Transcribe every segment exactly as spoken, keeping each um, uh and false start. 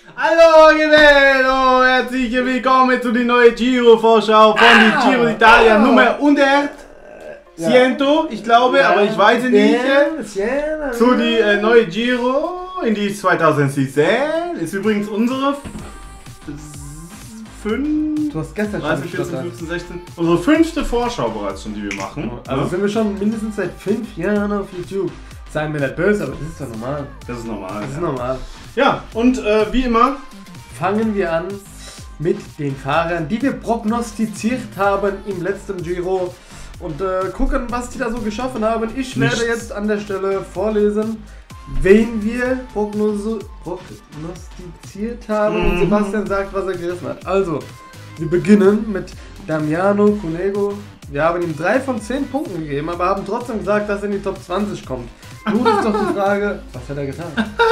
Hallo, Hello, herzlich willkommen zu der neuen Giro-Vorschau von ah, die Giro d'Italia ah, Nummer hundert. Ja. Ciento, ich glaube, ja, aber ich weiß es nicht. Ja, zu die äh, neue Giro in die zweitausendsiebzehn. Ist übrigens unsere fünf, du hast gestern dreizehn, vierzehn, fünfzehn, sechzehn, unsere fünfte Vorschau bereits schon, die wir machen. Also ja? Sind wir schon mindestens seit fünf Jahren auf YouTube. Seien wir nicht böse, aber das ist doch normal. Das ist normal. Das ist ja. normal. Ja, und äh, wie immer fangen wir an mit den Fahrern, die wir prognostiziert haben im letzten Giro und äh, gucken, was die da so geschaffen haben. Ich Nichts. werde jetzt an der Stelle vorlesen, wen wir prognos prognostiziert haben mhm. und Sebastian sagt, was er gerissen hat. Also, wir beginnen mit Damiano Cunego. Wir haben ihm drei von zehn Punkten gegeben, aber haben trotzdem gesagt, dass er in die Top zwanzig kommt. Nun ist doch die Frage, was hat er getan?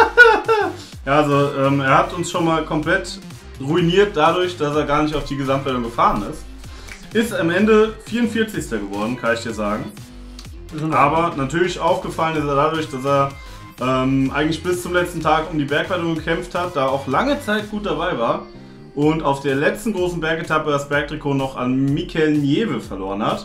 Ja, also ähm, er hat uns schon mal komplett ruiniert dadurch, dass er gar nicht auf die Gesamtwertung gefahren ist. Ist am Ende vierundvierzigster geworden, kann ich dir sagen. Aber natürlich aufgefallen ist er dadurch, dass er ähm, eigentlich bis zum letzten Tag um die Bergwertung gekämpft hat, da auch lange Zeit gut dabei war und auf der letzten großen Bergetappe das Bergtrikot noch an Mikel Nieve verloren hat.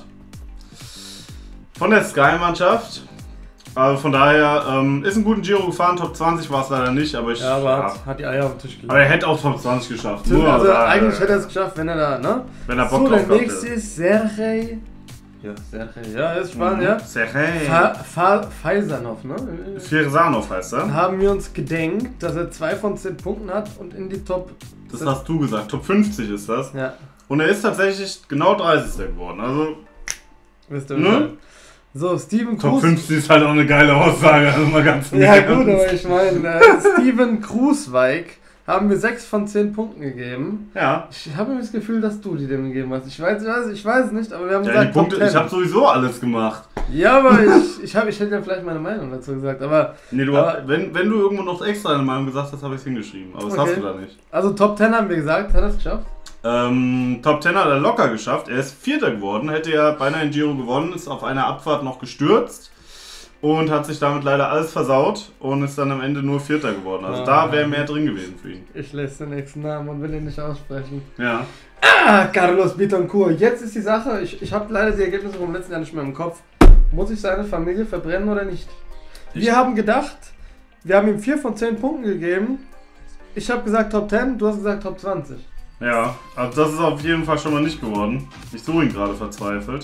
Von der Sky-Mannschaft. Also von daher ähm, ist ein guten Giro gefahren, Top zwanzig war es leider nicht, aber ich. Ja, aber ja. Hat, hat die Eier auf den Tisch gelegt. Aber er hätte auch Top zwanzig geschafft. Nur, Nur, also da, eigentlich äh, hätte er es geschafft, wenn er da, ne? Wenn er Bock so, drauf der nächste ist Sergej. Ja, Sergej. Ja, ist spannend, mhm. ja. Sergej. Faisanov, ne? Firsanov heißt er. Haben wir uns gedenkt, dass er zwei von zehn Punkten hat und in die Top. Das hast du gesagt, Top fünfzig ist das. Ja. Und er ist tatsächlich genau dreißigster geworden. Also. Wisst ihr, ne? So, Steven Cruz. Top fünfzig ist halt auch eine geile Aussage, also mal ganz Ja gut, aber ich meine, äh, Steven Kruijswijk haben wir sechs von zehn Punkten gegeben. Ja. Ich habe das Gefühl, dass du die dem gegeben hast. Ich weiß, ich weiß, ich weiß es nicht, aber wir haben ja, gesagt, die Punkte, Top zehn. Ich habe sowieso alles gemacht. Ja, aber ich, ich, hab, ich hätte ja vielleicht meine Meinung dazu gesagt, aber... Nee, du aber, hast, wenn, wenn du irgendwo noch extra eine Meinung gesagt hast, habe ich es hingeschrieben, aber das okay. hast du da nicht. Also Top zehn haben wir gesagt, hat er es geschafft? Ähm, Top zehn hat er locker geschafft, er ist Vierter geworden, hätte ja beinahe den Giro gewonnen, ist auf einer Abfahrt noch gestürzt und hat sich damit leider alles versaut und ist dann am Ende nur Vierter geworden. Also ah, da wäre mehr drin gewesen für ihn. Ich lese den nächsten Namen und will ihn nicht aussprechen. Ja. Ah, Carlos Betancourt. Jetzt ist die Sache, ich, ich habe leider die Ergebnisse vom letzten Jahr nicht mehr im Kopf. Muss ich seine Familie verbrennen oder nicht? Ich wir haben gedacht, wir haben ihm vier von zehn Punkten gegeben. Ich habe gesagt Top zehn, du hast gesagt Top zwanzig. Ja, also das ist auf jeden Fall schon mal nicht geworden. Ich suche ihn gerade verzweifelt.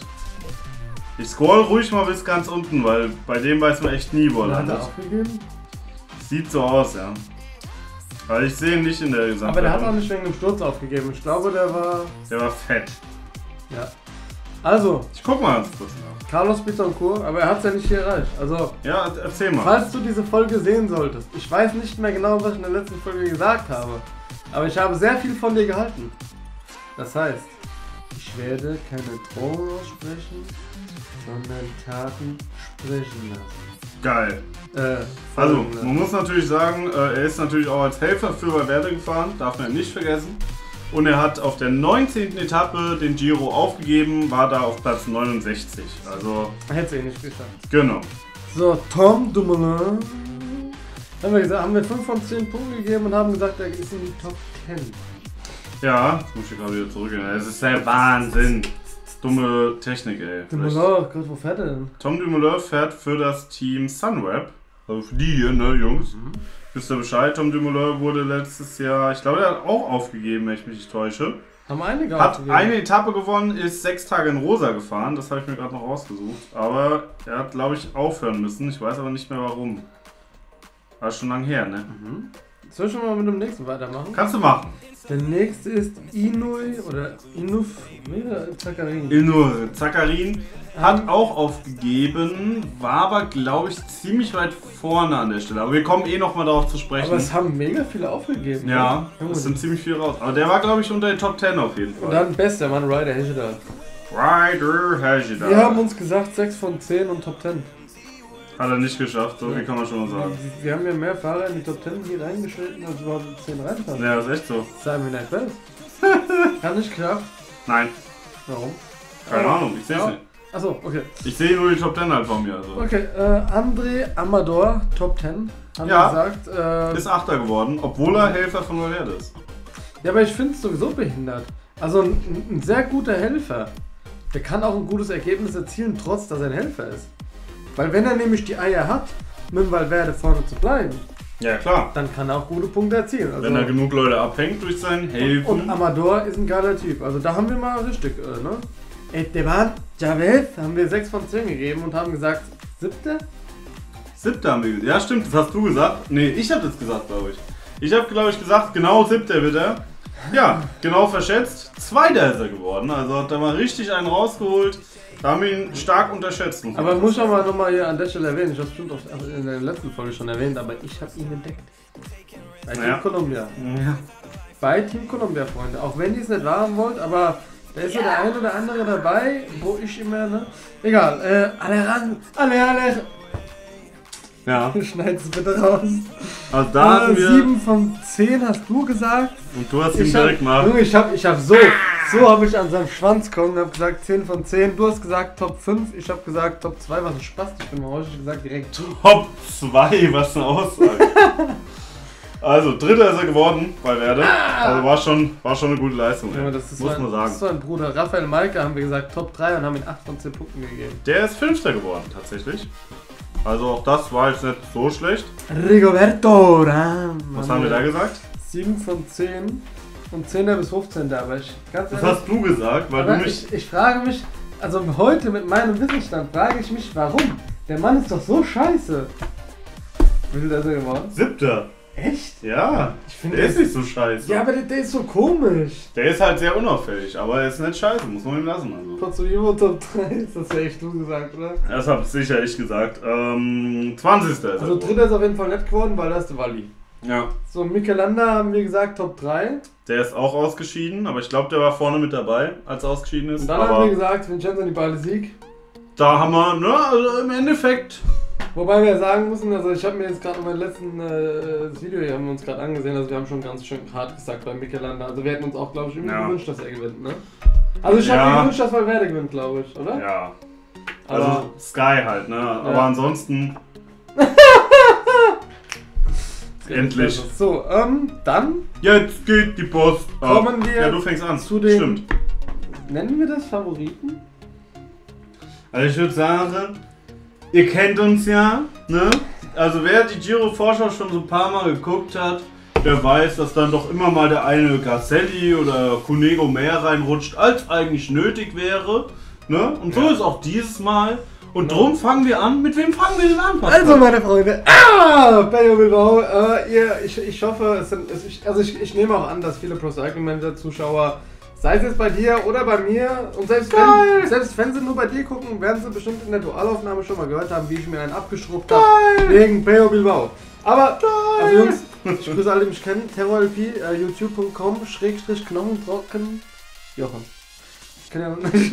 Ich scroll ruhig mal bis ganz unten, weil bei dem weiß man echt nie, wo er landet. Hat er aufgegeben? Sieht so aus, ja. Weil ich sehe ihn nicht in der Gesamtwertung. Aber der hat auch nicht wegen dem Sturz aufgegeben. Ich glaube, der war... Der war fett. Ja. Also... Ich guck mal ganz kurz nach. Carlos Betancourt, aber er hat es ja nicht hier erreicht. Also... Ja, erzähl mal. Falls du diese Folge sehen solltest. Ich weiß nicht mehr genau, was ich in der letzten Folge gesagt habe. Aber ich habe sehr viel von dir gehalten. Das heißt, ich werde keine Drohung aussprechen, sondern Taten sprechen lassen. Geil. Äh, also, man muss natürlich sagen, er ist natürlich auch als Helfer für Valverde gefahren, darf man nicht vergessen. Und er hat auf der neunzehnten Etappe den Giro aufgegeben, war da auf Platz neunundsechzig. Also... Hätte es eh nicht geschafft. Genau. So, Tom Dumoulin. Haben wir gesagt, haben wir fünf von zehn Punkten gegeben und haben gesagt, er ist in die Top zehn. Ja, jetzt muss ich gerade wieder zurückgehen. Es ist der Wahnsinn. Dumme Technik, ey. Dumoulin, Gott, wo fährt er denn? Tom Dumoulin fährt für das Team Sunweb. Also für die hier, ne, Jungs. Mhm. Wisst ihr Bescheid? Tom Dumoulin wurde letztes Jahr, ich glaube, er hat auch aufgegeben, wenn ich mich nicht täusche. Haben einige Hat aufgegeben. eine Etappe gewonnen, ist sechs Tage in Rosa gefahren. Das habe ich mir gerade noch rausgesucht. Aber er hat, glaube ich, aufhören müssen. Ich weiß aber nicht mehr warum. War schon lange her, ne? Mhm. Soll ich schon mal mit dem nächsten weitermachen? Kannst du machen. Der nächste ist Inui oder Inuf Zakarin. Inur Zakarin hat auch aufgegeben, war aber, glaube ich, ziemlich weit vorne an der Stelle. Aber wir kommen eh nochmal darauf zu sprechen. Aber es haben mega viele aufgegeben. Ja, es sind ziemlich viele raus. Aber der war, glaube ich, unter den Top zehn auf jeden Fall. Und dann bester Mann, Ryder Hejeda. Ryder Hejeda. Wir haben uns gesagt sechs von zehn und Top zehn. Hat er nicht geschafft, so wie kann man schon mal sagen. Wir haben ja mehr Fahrer in die Top zehn hier reingeschnitten, als überhaupt in zehn reinfahren. Ja, das ist echt so. Sagen wir nicht fest. Hat nicht geklappt? Nein. Warum? Keine Aber, Ahnung, ich sehe es ja, nicht. Achso, okay. Ich sehe nur die Top zehn halt von mir. Also. Okay, äh, André Amador, Top zehn, haben wir Ja, gesagt. Äh, ist Achter geworden, obwohl er Helfer von Valverde ist. ja, aber ich finde es sowieso behindert. Also ein, ein sehr guter Helfer, der kann auch ein gutes Ergebnis erzielen, trotz dass er ein Helfer ist. Weil wenn er nämlich die Eier hat, mit Valverde vorne zu bleiben, Ja, klar. dann kann er auch gute Punkte erzielen. Also Wenn er genug Leute abhängt durch sein Helfen. Und Amador ist ein geiler Typ. Also da haben wir mal richtig, äh, ne? Esteban Chavez haben wir sechs von zehn gegeben und haben gesagt, siebte? Siebter haben wir gesagt. Ja, stimmt, das hast du gesagt. Nee, ich habe das gesagt, glaube ich. Ich habe, glaube ich, gesagt, genau siebter wird er. Ja, genau verschätzt. Zweiter ist er geworden. Also hat er mal richtig einen rausgeholt. Da haben wir ihn stark unterschätzt. Muss Aber muss ich aber nochmal hier an der Stelle erwähnen, ich habe es bestimmt auch in der letzten Folge schon erwähnt, aber ich habe ihn entdeckt. Bei Team Ja. Columbia. Ja. Bei Team Columbia, Freunde. Auch wenn ihr es nicht wahren wollt, aber da ist so der ein oder andere dabei, wo ich immer, ne? Egal, äh, alle ran, alle, alle. Ja. Schneid es bitte raus. Also da hatten Äh, wir. sieben von zehn hast du gesagt. Und du hast ihn Ich hab, direkt mal. Junge, ich hab, ich hab so, so habe ich an seinem Schwanz gekommen und hab gesagt zehn von zehn. Du hast gesagt Top fünf, ich hab gesagt Top zwei, was ein Spaß. Ich bin mal heute gesagt direkt Top zwei, was eine Aussage. Also, dritter ist er geworden bei Werde. Also war schon, war schon eine gute Leistung. Ja, ey. das ist Muss mein, man das ist sagen. mein Bruder Raphael Maike, haben wir gesagt Top drei und haben ihn acht von zehn Punkten gegeben. Der ist Fünfter geworden, tatsächlich. Also auch das war jetzt nicht so schlecht. Rigoberto Ram. Was haben wir da gesagt? sieben von zehn und zehner bis fünfzehnter. Aber ich, ganz Das ehrlich, hast du gesagt, weil aber du mich... ich, ich frage mich, also heute mit meinem Wissensstand frage ich mich, warum? Der Mann ist doch so scheiße. Wie viel ist er geworden? Siebter. Echt? Ja, Ich finde, der der ist nicht so scheiße. Ja, aber der, der ist so komisch. Der ist halt sehr unauffällig, aber er ist nicht scheiße, muss man ihm lassen. Also. Pozzovivo Top drei, das hast ja echt du gesagt, oder? Das hab sicher ich gesagt. Ähm, zwanzigster ist Also er dritter ist auf jeden Fall nett geworden, weil da ist der Walli. Ja. So, Michelanda haben wir gesagt Top drei. Der ist auch ausgeschieden, aber ich glaube, der war vorne mit dabei, als er ausgeschieden ist. Und dann haben aber wir gesagt Vincenzo Nibali Sieg. da haben wir, ne, also im Endeffekt. Wobei wir sagen müssen, also ich habe mir jetzt gerade mein letzten äh, das Video hier haben wir uns gerade angesehen, also wir haben schon ganz schön hart gesagt bei Michelanda. Also wir hätten uns auch, glaube ich, irgendwie Ja. gewünscht, dass er gewinnt, ne? Also ich habe Ja. mir gewünscht, dass Valverde gewinnt, glaube ich, oder? Ja. Also Aber- Sky halt, ne? Aber ansonsten. Endlich. So, ähm, dann Jetzt geht die Post. ab. Kommen wir Ja, du fängst an. zu den- Stimmt. nennen wir das Favoriten? Also ich würde sagen, ihr kennt uns ja, ne? Also wer die Giro-Vorschau schon so ein paar Mal geguckt hat, der weiß, dass dann doch immer mal der eine Garcelli oder Cunego mehr reinrutscht, als eigentlich nötig wäre. Ne? Und so Ja. ist auch dieses Mal. Und drum fangen wir an. Mit wem fangen wir denn an, Pascal? Also meine Freunde, ah, Pello Bilbao, äh, ihr, ich, ich hoffe, es sind, es, ich, also ich, ich nehme auch an, dass viele Pro Cycling Manager Zuschauer, sei es jetzt bei dir oder bei mir, und selbst wenn, selbst wenn sie nur bei dir gucken, werden sie bestimmt in der Dualaufnahme schon mal gehört haben, wie ich mir einen abgeschrubbt habe, wegen Pello Bilbao. Aber, also Jungs, ich grüße alle, die mich kennen, TerrorLP, äh, youtube punkt com, Schrägstrich Knochentrocken, Jochen. Ich kann ja noch nicht.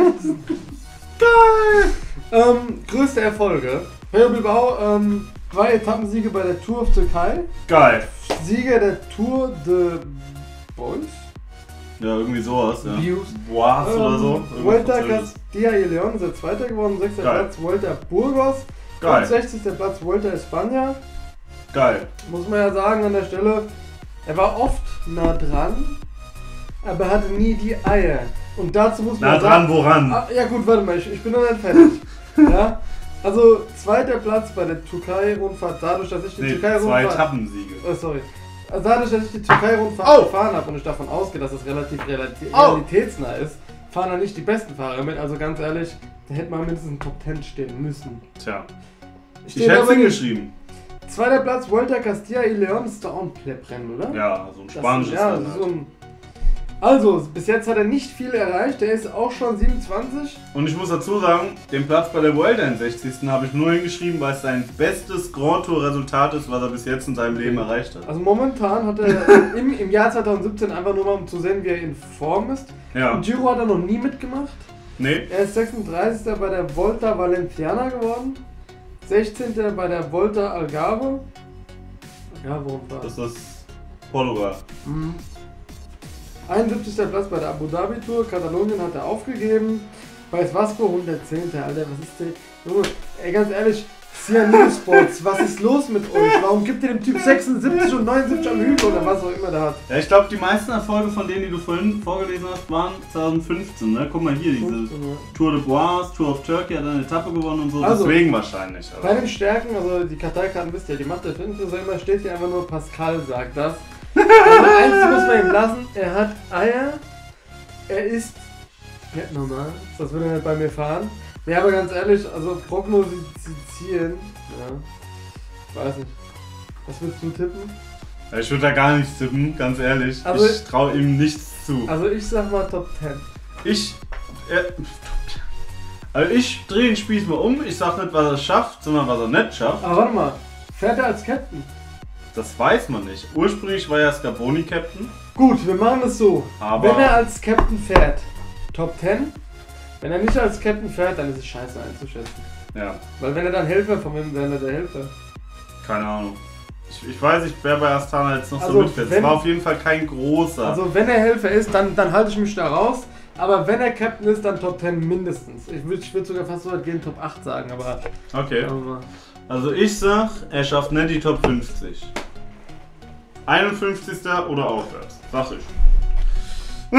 Geil! Ähm, größte Erfolge. Pello Bilbao, ähm, zwei Etappensiege bei der Tour of Türkei. Geil. Sieger der Tour de Boys. Ja, irgendwie sowas, ja. Views. Boas oder so. Ähm, Irgendwas Vuelta Französisches. Castilla y León ist er Zweiter geworden, sechster Geil. Platz Vuelta Burgos. Geil. sechzigster Platz Vuelta España. Geil. Muss man ja sagen an der Stelle, er war oft nah dran, aber hatte nie die Eier. Und dazu muss man Na sagen... dran, woran? Ah, ja gut, warte mal, ich, ich bin noch nicht fertig. Ja? Also, zweiter Platz bei der Türkei-Rundfahrt, dadurch, dass ich die Nee, zwei Türkei-Rundfahrt... Etappensiege. Oh, sorry. Also dadurch, dass ich die Türkei-Rundfahrt Oh. gefahren habe und ich davon ausgehe, dass es relativ relati Oh. realitätsnah ist, fahren da nicht die besten Fahrer mit. Also ganz ehrlich, da hätte man mindestens in Top zehn stehen müssen. Tja. Ich Steht hätte es aber nicht. hingeschrieben. Zweiter Platz, Vuelta Castilla y León, ist doch auch ein Plebrennen, oder? Ja, so ein Das- spanisches ja, Land so halt. ein, Also, bis jetzt hat er nicht viel erreicht, der ist auch schon siebenundzwanzig. Und ich muss dazu sagen, den Platz bei der Vuelta in sechzigsten habe ich nur hingeschrieben, weil es sein bestes Grand Tour Resultat ist, was er bis jetzt in seinem Leben erreicht hat. Also momentan hat er im, im Jahr zweitausendsiebzehn einfach nur mal, um zu sehen, wie er in Form ist. Ja. Im Giro hat er noch nie mitgemacht. Nee. Er ist sechsunddreißigster bei der Volta Valenciana geworden. sechzehnter bei der Volta Algarve. Algarve und Das ist Portugal. Mhm. einundsiebzigster Platz bei der Abu Dhabi Tour. Katalonien hat er aufgegeben. Weiß Vasco, hundertzehnter Alter, was ist denn? Junge, ey, ganz ehrlich, Cyanide Sports, was ist los mit euch? Warum gibt ihr dem Typ sechsundsiebzig und neunundsiebzig am Hügel oder was auch immer der hat? Ja, ich glaube, die meisten Erfolge von denen, die du vorhin vorgelesen hast, waren zwanzig fünfzehn, ne? Guck mal hier, diese fünfzehn, ja. Tour de Bois, Tour of Turkey hat eine Etappe gewonnen und so, Also, deswegen wahrscheinlich. Aber. Bei den Stärken, also die Karteikarten wisst ihr, die macht der Fünfte, so immer steht hier einfach nur Pascal sagt das. Also eins muss man ihm lassen, er hat Eier, er ist nicht normal, das würde er nicht bei mir fahren. Ja, aber ganz ehrlich, also prognostizieren, ja, ich weiß nicht. Was willst du tippen? Ja, ich würde da gar nichts tippen, ganz ehrlich. Also, ich traue ihm nichts zu. Also ich sag mal Top zehn. Ich. Äh, also ich drehe den Spieß mal um, ich sag nicht, was er schafft, sondern was er nicht schafft. Aber warte mal, fährt er als Captain? Das weiß man nicht. Ursprünglich war ja Scarponi Captain. Gut, wir machen es so. Aber wenn er als Captain fährt, Top zehn. Wenn er nicht als Captain fährt, dann ist es scheiße einzuschätzen. Ja. Weil wenn er dann Helfer von wem wäre, der Helfer. Keine Ahnung. Ich, ich weiß nicht, wer bei Astana jetzt noch Also, so mitfährt. Es wenn- war auf jeden Fall kein großer. Also wenn er Helfer ist, dann, dann halte ich mich da raus. Aber wenn er Captain ist, dann Top zehn mindestens. Ich würde ich würd sogar fast so weit gehen, Top acht sagen, aber... Okay. aber Also ich sag, er schafft nicht die Top fünfzig. einundfünfzigster oder aufwärts. Sag ich.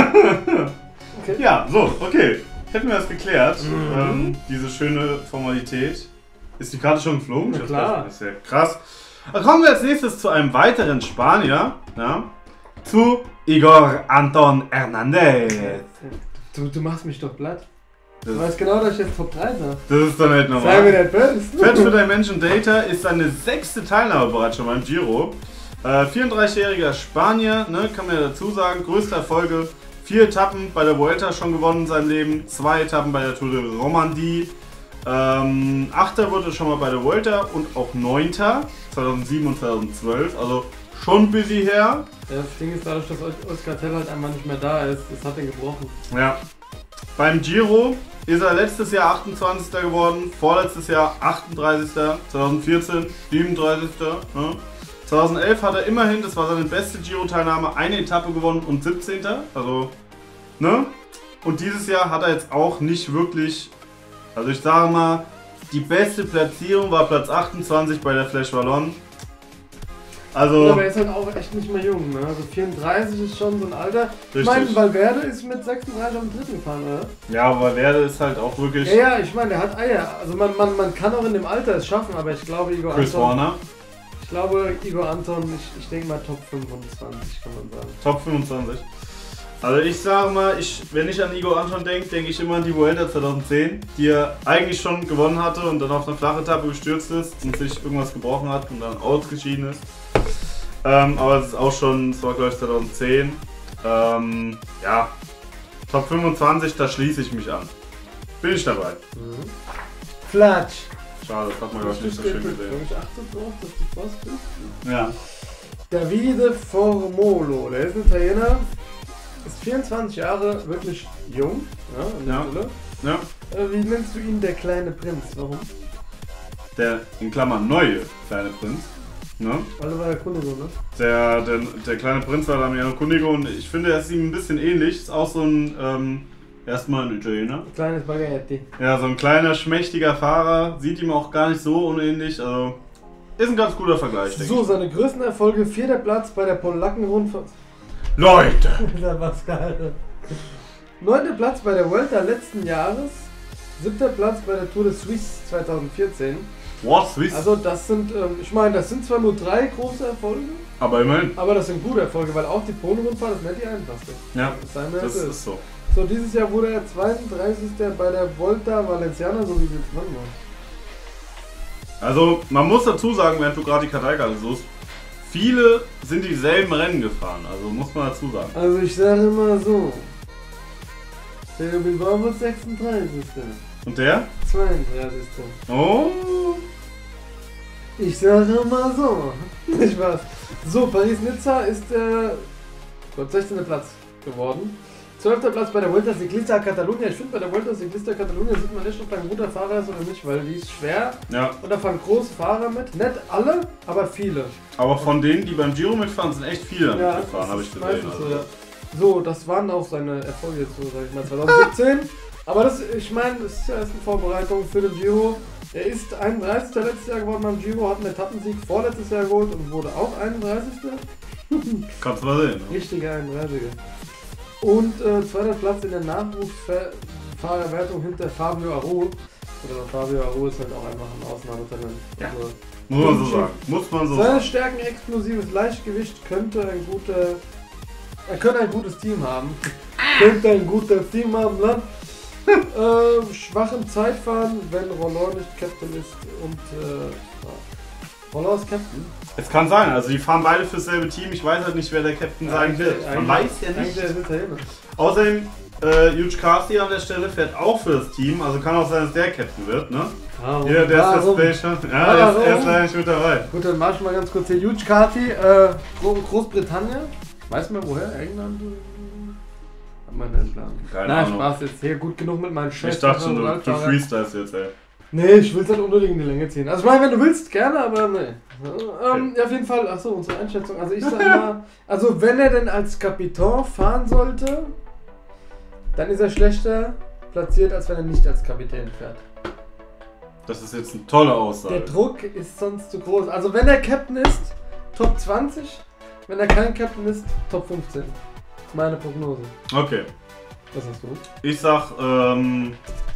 okay. Ja, so, okay. Hätten wir das geklärt. Mhm. Ähm, diese schöne Formalität. Ist die Karte schon geflogen? Na Das klar. ist ja krass. Dann kommen wir als nächstes zu einem weiteren Spanier. Ja, zu Igor Anton Hernández. Du, du machst mich doch platt. Du Das, weißt genau, dass ich jetzt Top drei sag. das ist doch nicht Sei mir normal. nicht böse. Fetch für Dimension Data ist seine sechste Teilnahme bereits schon beim Giro. Äh, vierunddreißigjähriger Spanier, ne, kann man ja dazu sagen. Größte Erfolge. Vier Etappen bei der Vuelta schon gewonnen in seinem Leben. Zwei Etappen bei der Tour de Romandie. Ähm, Achter wurde schon mal bei der Vuelta und auch Neunter. zweitausendsieben und zweitausendzwölf. Also schon ein bisschen her. Ja, das Ding ist dadurch, dass Oscar Tell halt einfach nicht mehr da ist. Das hat ihn gebrochen. Ja. Beim Giro ist er letztes Jahr achtundzwanzigster geworden, vorletztes Jahr achtunddreißigster, zweitausendvierzehn siebenunddreißigster Ne? zweitausendelf hat er immerhin, das war seine beste Giro-Teilnahme, eine Etappe gewonnen und siebzehnter Also, ne? Und dieses Jahr hat er jetzt auch nicht wirklich, also ich sage mal, die beste Platzierung war Platz achtundzwanzig bei der Flash Wallonne. Also, Ja, aber er ist halt auch echt nicht mehr jung, ne? Also vierunddreißig ist schon so ein Alter. Ich Richtig. meine, Valverde ist mit sechsunddreißig am dritten gefahren, oder? ja, aber Werde ist halt auch wirklich Ja, ja, ich meine, der hat Eier. Also man, man, man kann auch in dem Alter es schaffen, aber ich glaube, Igor Chris Anton. Warner, Ich glaube, Igor Anton, ich, ich denke mal Top fünfundzwanzig, kann man sagen. Top fünfundzwanzig. Also ich sage mal, ich, wenn ich an Igor Anton denke, denke ich immer an die Vuelta zweitausendzehn, die er eigentlich schon gewonnen hatte und dann auf eine flache Etappe gestürzt ist und sich irgendwas gebrochen hat und dann ausgeschieden ist. Ähm, aber es ist auch schon, es war glaube ich zweitausendzehn. Ähm, ja, Top fünfundzwanzig, da schließe ich mich an. Bin ich dabei. Mhm. Flatsch. Schade, das hat man glaube ich nicht so schön gesehen. Ich achte drauf, dass du was bist. Ja. Davide Formolo, der ist ein Italiener, ist vierundzwanzig Jahre, wirklich jung. Ja, in der Ja. Schule. Ja. Äh, Wie nennst du ihn der kleine Prinz? Warum? Der, in Klammern, neue kleine Prinz. Ne? Weil er war der Kunde so, ne? Der, der, der kleine Prinz war Damiano Cunego und ich finde, er ist ihm ein bisschen ähnlich. Ist auch so ein, ähm, erstmal ein Italiener. Kleines Spaghetti. Ja, so ein kleiner, schmächtiger Fahrer. Sieht ihm auch gar nicht so unähnlich. Also, ist ein ganz guter Vergleich, denke So, ich. seine größten Erfolge, vierter Platz bei der Polacken-Rundfahrt. Leute! Das war's geil. Neunter Platz bei der Vuelta letzten Jahres. Siebter Platz bei der Tour de Suisse zweitausendvierzehn. What, Swiss? Also das sind, ähm, ich meine, das sind zwar nur drei große Erfolge, Aber immerhin. aber das sind gute Erfolge, weil auch die Polen-Rundfahrt ist nicht die einfachste. Ja, Sei mir das erzählt. ist so. So, dieses Jahr wurde er zweiunddreißigster bei der Volta Valenciana, so wie jetzt Mann war. Also, man muss dazu sagen, während du gerade die Karteikarte suchst, viele sind dieselben Rennen gefahren. Also, muss man dazu sagen. Also ich sage immer so, der Bilbao wird sechsunddreißigster Und der? zweiunddreißigster Oh! Ich sage mal so. Nicht was. So, Paris-Nizza ist der äh, sechzehnter Platz geworden. zwölfter Platz bei der Vuelta Ciclista Catalunya. Ich finde, bei der Vuelta Ciclista Catalunya sieht man nicht, ob da ein guter Fahrer ist oder nicht, weil die ist schwer. Ja, Und da fahren große Fahrer mit. Nicht alle, aber viele. aber von denen, die beim Giro mitfahren, sind echt viele damit gefahren, das habe ich ist gesehen. meistens Also. so, ja. So, das waren auch seine Erfolge jetzt so, sag ich mal. zweitausendsiebzehn Aber das, ich meine, das ist ja erst eine Vorbereitung für den Giro. Er ist einunddreißigster letztes Jahr geworden beim Giro, hat einen Etappensieg vorletztes Jahr geholt und wurde auch einunddreißigster Kannst du mal sehen. Ne? Richtiger einunddreißiger. Und äh, zweiter Platz in der Nachwuchsfahrerwertung hinter Fabio Aru. Oder Fabio Aru ist halt auch einfach ein Ausnahmetalent. Ja. Also, Muss man so sagen. Muss man so seine sagen. Stärken, explosives Leichtgewicht, könnte ein guter. Er könnte ein gutes Team haben. könnte ein guter Team haben, ne? äh, schwach im Zeitfahren, wenn Roland nicht Captain ist und äh, ja. Roland ist Captain. Es kann sein, also die fahren beide fürs selbe Team. Ich weiß halt nicht, wer der Captain sein wird. Man weiß ja nicht. Außerdem, äh, Huge Carty an der Stelle fährt auch für das Team, also kann auch sein, dass der Captain wird, ne? Warum? Ja, der Warum? ist das Special. Ja, der ist, er ist leider nicht mit dabei. Gut, dann mach ich mal ganz kurz hier. Huge Carty, äh, Großbritannien. Weiß man woher? England? Hat man den Plan? Keine Nein, Ahnung. Spaß jetzt hier gut genug mit meinem Chef. Ich dachte schon, du, du freestylst jetzt, ey. Nee, ich will es halt unbedingt in die Länge ziehen. Also ich meine, wenn du willst, gerne, aber nee. Ähm, ja, auf jeden Fall, achso, unsere Einschätzung. Also ich sag mal, also wenn er denn als Kapitän fahren sollte, dann ist er schlechter platziert, als wenn er nicht als Kapitän fährt. Das ist jetzt eine tolle Aussage. Der Druck ist sonst zu groß. Also wenn er Captain ist, Top zwanzig. Wenn er kein Captain ist, Top fünfzehn. Meine Prognose. Okay. Was hast du? Ich sag, ähm...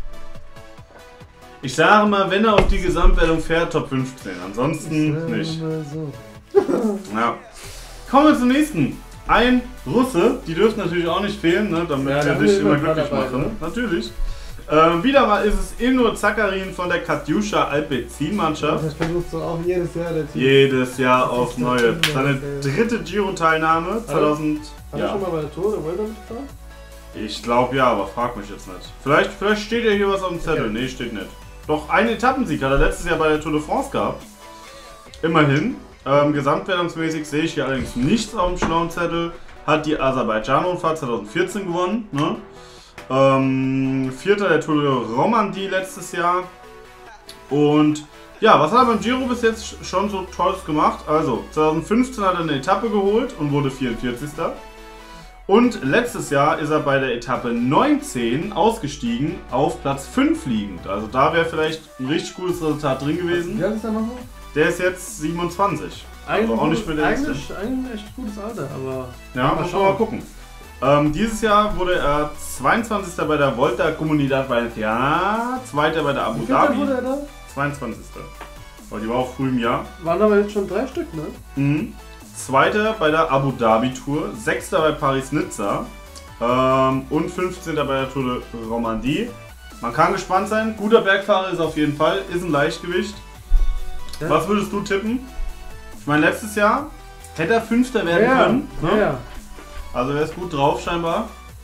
Ich sage mal, wenn er auf die Gesamtwertung fährt, Top fünfzehn. Ansonsten nicht. So. Ja. Kommen wir zum nächsten. Ein Russe, die dürfen natürlich auch nicht fehlen, ne, damit Ja, wir da dich haben wir immer immer glücklich dabei, machen. ne? Natürlich. Ähm, wieder mal ist es Ilnur Zakarin von der Katjuscha Alpecin-Mannschaft. Das versuchst du auch jedes Jahr der Team. Jedes Jahr Das aufs ist der Neue. Team, Seine der- dritte Giro-Teilnahme zweitausend. Hat er Ja. schon mal bei der Tour der Welt mitgefahren? Ich glaube ja, aber frag mich jetzt nicht. Vielleicht, vielleicht steht ja hier was auf dem Zettel. Okay. Nee, steht nicht. Doch einen Etappensieg hat er letztes Jahr bei der Tour de France gehabt. Immerhin. Ähm, gesamtwertungsmäßig sehe ich hier allerdings nichts auf dem schlauen Zettel. Hat die Aserbaidschan-Rundfahrt zweitausendvierzehn gewonnen. Ne? Ähm, Vierter der Tour de Romandie letztes Jahr. Und ja, was hat er beim Giro bis jetzt schon so Tolles gemacht? Also, zweitausendfünfzehn hat er eine Etappe geholt und wurde vierundvierzigster Und letztes Jahr ist er bei der Etappe neunzehn ausgestiegen, auf Platz fünf liegend. Also da wäre vielleicht ein richtig gutes Resultat drin gewesen. Wie alt ist er noch? Der ist jetzt siebenundzwanzig. Eigentlich, Also auch nicht mehr der Jüngste. eigentlich, eigentlich ein echt gutes Alter, aber. Ja, mal muss man schauen. mal gucken. Ähm, dieses Jahr wurde er zweiundzwanzigster bei der Volta Comunidad Valenciana, Zweiter bei der Abu Wie viel Zeit Dhabi, wurde er da? zweiundzwanzigster Weil die war auch früh im Jahr. Waren aber jetzt schon drei Stück, ne? Mhm. Zweiter bei der Abu Dhabi Tour, Sechster bei Paris-Nizza ähm, und fünfzehnter bei der Tour de Romandie. Man kann gespannt sein. Guter Bergfahrer ist auf jeden Fall, ist ein Leichtgewicht. Ja. Was würdest du tippen? Ich meine, letztes Jahr hätte er Fünfter werden Ja, können. ja, Ne? ja. Also er ist gut drauf scheinbar.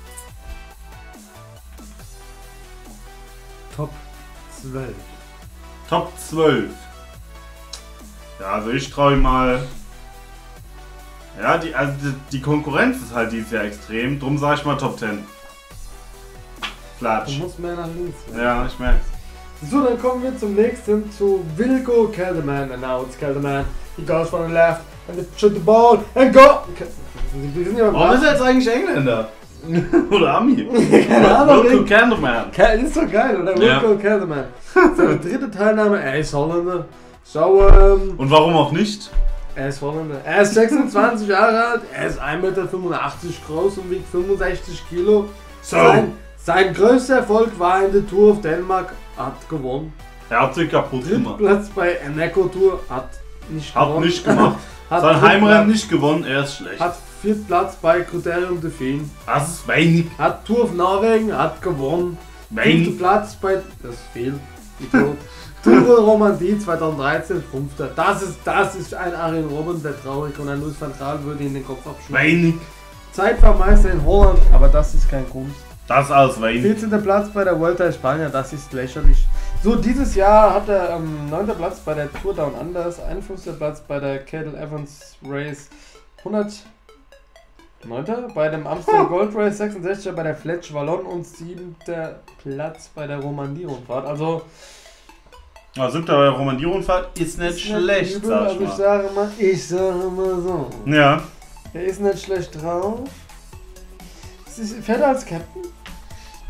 Top zwölf. Top zwölf. Ja, also ich traue ihm mal. Ja, die, also die, die Konkurrenz ist halt dieses Jahr extrem. Drum sage ich mal Top zehn. Du Klatsch. musst mehr nach links. werden. Ja, ich merk's. So, dann kommen wir zum nächsten, zu Wilco Kelderman. And now it's Kelderman. He goes from the left and they shoot the ball and go. Die sind ja Warum ist er jetzt eigentlich Engländer? Oder Ami? Keine Ahnung. Wilco Kelderman. Kel ist doch geil, oder? Ja. Wilco Kelderman. Seine dritte Teilnahme. Er ist Holländer. So, ähm. Und warum auch nicht? Er ist Holländer. Er ist sechsundzwanzig Jahre alt. Er ist ein Meter fünfundachtzig groß und wiegt fünfundsechzig Kilo. So. Sein, sein größter Erfolg war in der Tour of Denmark. Hat gewonnen. Er hat sich kaputt gemacht. Drittplatz bei Eneco Tour. Hat nicht Hat gewonnen. nicht gemacht. Hat Sein Drittplatz- Heimrennen nicht gewonnen, er ist schlecht. Hat vierten Platz bei Criterium Dauphine. Das ist wenig. Hat Tour of Norwegen. Hat gewonnen. Fünfter Wenig. Platz bei. Das fehlt. Idiot. Tour de Romandie zweitausenddreizehn, Fünfter. Das ist, das ist ein Arjen Robben, der traurig und ein Louis van Gaal würde ihn den Kopf abschneiden. Wenig. Zeitfahrmeister in Holland, aber das ist kein Kunst. Das ist alles wenig. vierzehnter Platz bei der Vuelta a España, das ist lächerlich. So, dieses Jahr hat er ähm, neunter Platz bei der Tour Down Under, einundfünfzigster Platz bei der Cadel Evans Race, hundert neunter bei dem Amsterdam Gold Race, sechsundsechziger bei der Fletch Wallon und siebter Platz bei der Romandie-Rundfahrt. Also, Ja, siebter bei der Romandie-Rundfahrt ist nicht schlecht, übel, sag also ich ich mal. sage mal, ich sage mal so.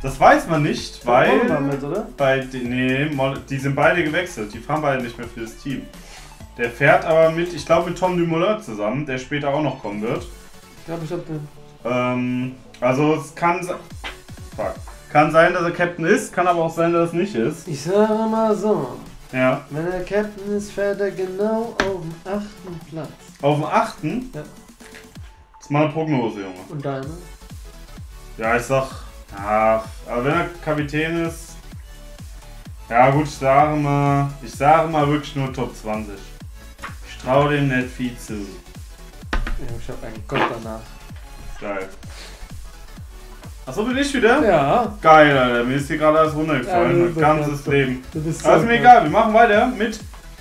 Das weiß man nicht, weil... Mit, oder? Bei den, nee, die sind beide gewechselt. Die fahren beide nicht mehr für das Team. Der fährt aber mit, ich glaube mit Tom Dumoulin zusammen, der später auch noch kommen wird. Ich glaube, ich hab den. Ähm, also es kann, fuck. kann sein, dass er Captain ist, kann aber auch sein, dass es nicht ist. Ich sage mal so. Ja. Wenn er Captain ist, fährt er genau auf dem achten Platz. Auf dem achten? Ja. Das ist mal eine Prognose, Junge. Und deine? Ja, ich sag, ja, aber wenn er Kapitän ist, ja gut, ich sage mal, ich sage mal wirklich nur Top zwanzig. Ich traue dem nicht viel zu. Ja, ich hab einen Gott danach. Geil. Achso, bin ich wieder? Ja. Geil, Alter. Mir ist hier gerade alles runtergefallen. Ja, Mein ganzes du, Leben. Du bist so Aber ist mir egal, wir machen weiter mit.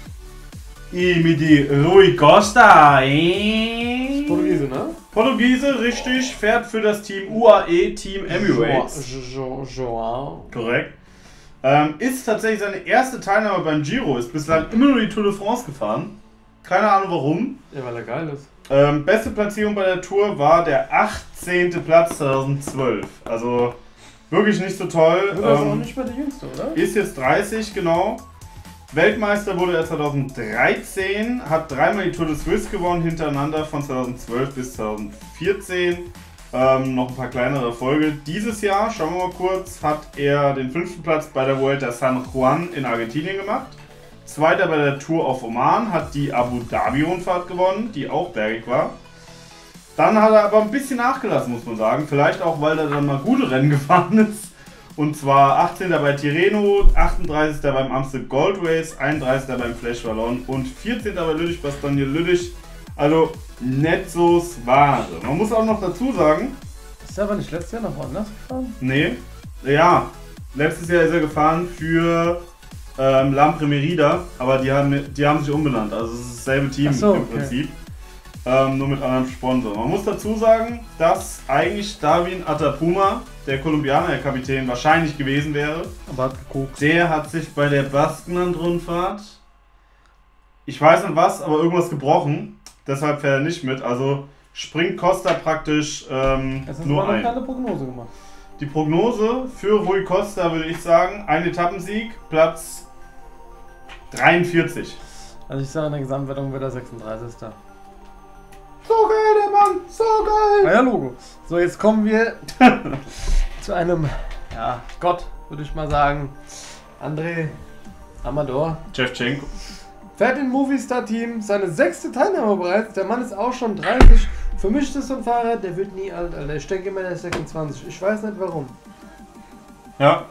I, mit die Rui Costa. Eh? Portugiese, ne? Portugiese, richtig. Fährt für das Team U A E, Team Emirates. Jo, jo, Joao. Korrekt. Ähm, ist tatsächlich seine erste Teilnahme beim Giro. Ist bislang immer nur die Tour de France gefahren. Keine Ahnung warum. Ja, weil er geil ist. Ähm, beste Platzierung bei der Tour war der achtzehnte Platz zweitausendzwölf. Also wirklich nicht so toll. Du bist ähm, auch nicht mehr der Jüngste, oder? Ist jetzt dreißig, genau. Weltmeister wurde er zweitausenddreizehn, hat dreimal die Tour de Suisse gewonnen hintereinander von zweitausendzwölf bis zweitausendvierzehn. Ähm, noch ein paar kleinere Erfolge. Dieses Jahr, schauen wir mal kurz, hat er den fünften Platz bei der Vuelta San Juan in Argentinien gemacht. Zweiter bei der Tour of Oman, hat die Abu Dhabi-Rundfahrt gewonnen, die auch bergig war. Dann hat er aber ein bisschen nachgelassen, muss man sagen. Vielleicht auch, weil er dann mal gute Rennen gefahren ist. Und zwar achtzehnter bei Tirreno, achtunddreißigster beim Amstel Gold Race, einunddreißigster beim Flèche Wallonne und vierzehnter bei Lüttich-Bastogne-Lüttich. Also nicht so das Wahre. Man muss auch noch dazu sagen... Ist er aber nicht letztes Jahr noch woanders gefahren? Nee, ja. Letztes Jahr ist er gefahren für... Ähm, Lampre Merida, aber die haben, die haben sich umbenannt, also es ist dasselbe Team so, im okay. Prinzip, ähm, nur mit anderem Sponsor. Man muss dazu sagen, dass eigentlich Darwin Atapuma, der Kolumbianer, der Kapitän, wahrscheinlich gewesen wäre. Aber hat geguckt. Der hat sich bei der Baskenland-Rundfahrt, ich weiß nicht was, aber irgendwas gebrochen, deshalb fährt er nicht mit, also springt Costa praktisch ähm, Es ist nur mal eine ein. kleine Prognose gemacht. Die Prognose für Rui Costa würde ich sagen, ein Etappensieg, Platz dreiundvierzig. Also ich sage, in der Gesamtwertung wird er sechsunddreißigster So geil, der Mann, so geil. Ah ja, Logo. So, jetzt kommen wir zu einem, ja, Gott, würde ich mal sagen. André Amador. Shevchenko. Fährt im Movistar-Team, seine sechste Teilnahme bereits. Der Mann ist auch schon dreißig. Für mich ist das so ein Fahrer, der wird nie alt, Alter. Ich denke immer, der ist sechsundzwanzig. Ich weiß nicht warum. Ja.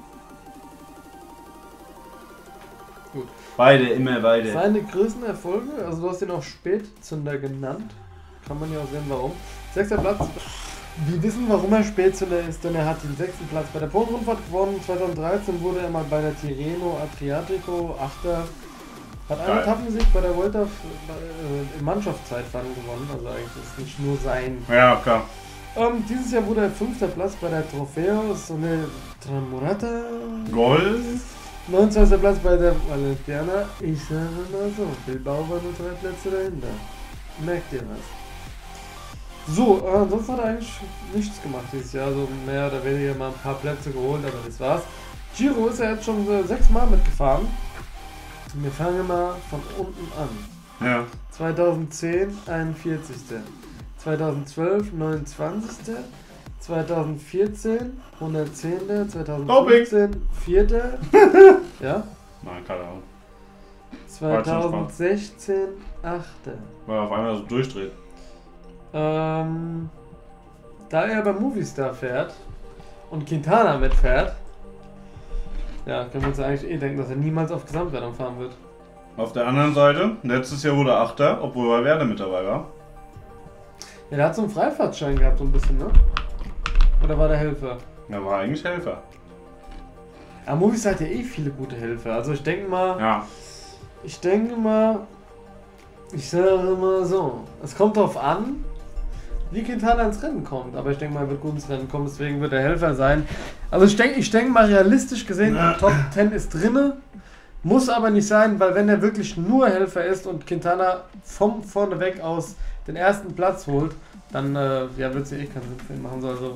Gut. Beide, immer beide. Seine größten Erfolge, also du hast ihn auch Spätzünder genannt. Kann man ja auch sehen, warum. Sechster Platz. Wir wissen, warum er Spätzünder ist, denn er hat den sechsten Platz bei der Polen-Rundfahrt gewonnen. zweitausenddreizehn wurde er mal bei der Tirreno Adriatico Achter. Hat einen Geil. Etappensieg bei der Vuelta äh, im Mannschaftszeitfahren gewonnen, also eigentlich ist es nicht nur sein. Ja, klar. Ähm, dieses Jahr wurde er fünfter Platz bei der Trofeo Sole Tramorata. Gold. neunundzwanzigster Platz bei der Valenciana. Ich sage mal so, Bilbao war nur drei Plätze dahinter. Merkt ihr was? So, äh, ansonsten hat er eigentlich nichts gemacht dieses Jahr, so mehr oder weniger mal ein paar Plätze geholt, aber das war's. Giro ist er jetzt schon äh, sechs Mal mitgefahren. Wir fangen mal von unten an. Ja. zweitausendzehn einundvierzigster zweitausendzwölf neunundzwanzigster zweitausendvierzehn hundertzehnter zweitausendfünfzehn vierter Ja? Nein, keine Ahnung. zweitausendsechzehn achter Weil er auf einmal so durchdreht. Ähm, da er beim Movistar fährt und Quintana mitfährt, ja, können wir uns eigentlich eh denken, dass er niemals auf Gesamtwertung fahren wird. Auf der anderen Seite, letztes Jahr wurde er Achter, obwohl Valverde mit dabei war. Ja, der hat so einen Freifahrtschein gehabt, so ein bisschen, ne? Oder war der Helfer? Er war eigentlich Helfer. Ja, Movistar hat ja eh viele gute Helfer. Also ich denke mal, Ja. ich denke mal, ich sage mal so, es kommt darauf an, wie Quintana ins Rennen kommt. Aber ich denke mal, er wird gut ins Rennen kommen, deswegen wird er Helfer sein. Also ich denke ich denke mal, realistisch gesehen, Ja. Top zehn ist drinne. Muss aber nicht sein, weil wenn er wirklich nur Helfer ist und Quintana vom vorneweg aus den ersten Platz holt, dann äh, ja, wird es ja eh keinen Sinn für ihn machen. So, also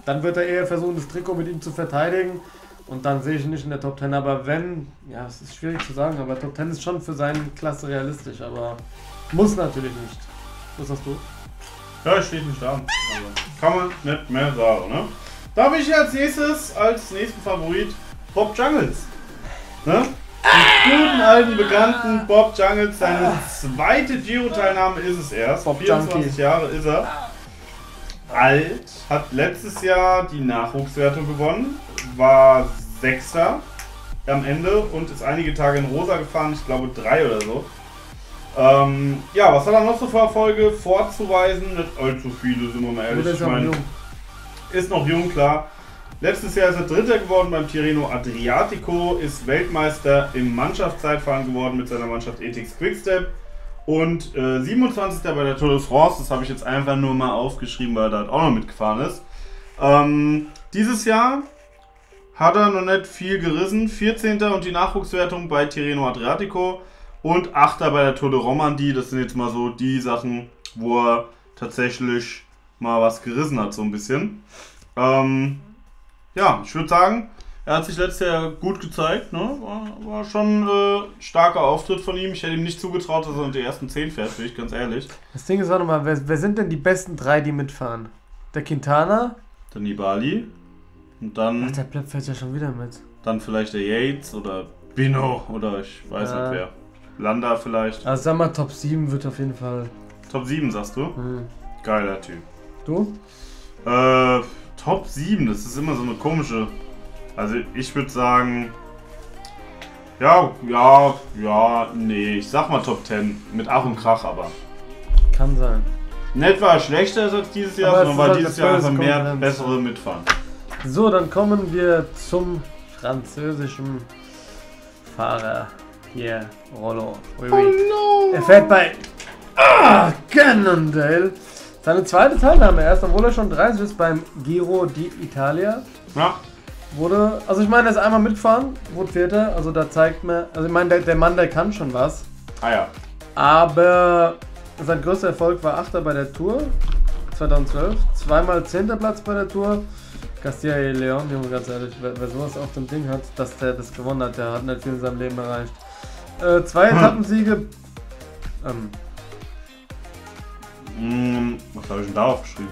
dann wird er eher versuchen, das Trikot mit ihm zu verteidigen. Und dann sehe ich ihn nicht in der Top Ten. Aber wenn, ja, es ist schwierig zu sagen, aber Top Ten ist schon für seine Klasse realistisch. Aber muss natürlich nicht. Was sagst du? Ja, steht nicht da. Also, kann man nicht mehr sagen, ne? Da habe ich als nächstes, als nächsten Favorit, Bob Jungels. Ne? Den guten alten Bekannten Bob Jungels, seine zweite Giro-Teilnahme ist es erst. Bob vierundzwanzig Junkie. Jahre ist er. Alt, hat letztes Jahr die Nachwuchswertung gewonnen, war Sechster am Ende und ist einige Tage in Rosa gefahren, ich glaube drei oder so. Ähm, ja, was hat er noch so für Erfolge vorzuweisen? Nicht allzu viele, sind wir mal ehrlich. Ist Ich mein, ist noch jung, klar. Letztes Jahr ist er Dritter geworden beim Tirreno Adriatico, ist Weltmeister im Mannschaftszeitfahren geworden mit seiner Mannschaft E T X Quickstep und äh, siebenundzwanzigster bei der Tour de France. Das habe ich jetzt einfach nur mal aufgeschrieben, weil er da halt auch noch mitgefahren ist. Ähm, dieses Jahr hat er noch nicht viel gerissen. vierzehnter und die Nachwuchswertung bei Tirreno Adriatico und achter bei der Tour de Romandie. Das sind jetzt mal so die Sachen, wo er tatsächlich mal was gerissen hat, so ein bisschen. Ähm, ja, ich würde sagen, er hat sich letztes Jahr gut gezeigt. Ne? War, war schon äh, ein starker Auftritt von ihm. Ich hätte ihm nicht zugetraut, dass er unter die ersten zehn fährt, bin ich ganz ehrlich. Das Ding ist auch nochmal, wer, wer sind denn die besten drei, die mitfahren? Der Quintana? Der Nibali. Und dann, Ach, der Plepp fährt ja schon wieder mit. dann vielleicht der Yates oder Bino oder ich weiß Ja. nicht wer. Landa vielleicht. Also sag mal, Top sieben wird auf jeden Fall. Top sieben sagst du? Hm. Geiler Typ. Du? Äh, Top sieben, das ist immer so eine komische. Also ich würde sagen. Ja, ja, ja, nee, ich sag mal Top zehn. Mit Ach und Krach aber. Kann sein. Nicht weil er schlechter ist als dieses Jahr, Aber es sondern ist weil halt dieses eine Jahr einfach böse mehr Konkurrenz. bessere mitfahren. So, dann kommen wir zum französischen Fahrer. Hier, Rollo. Oui, oui. no! Er fährt bei ah, Cannondale. Seine zweite Teilnahme erst, obwohl er schon dreißig ist beim Giro d'Italia. Ja, Wurde, also ich meine, er ist einmal mitgefahren, wurde Vierter, also da zeigt mir, also ich meine, der, der Mann, der kann schon was. ah ja. Aber sein größter Erfolg war Achter bei der Tour zweitausendzwölf, zweimal Zehnter Platz bei der Tour. Castilla y León, Junge, ganz ehrlich, wer, wer sowas auf dem Ding hat, dass der das gewonnen hat, der hat nicht viel in seinem Leben erreicht. Äh, zwei Hm. Etappensiege. Ähm, Hm, was habe ich denn da aufgeschrieben?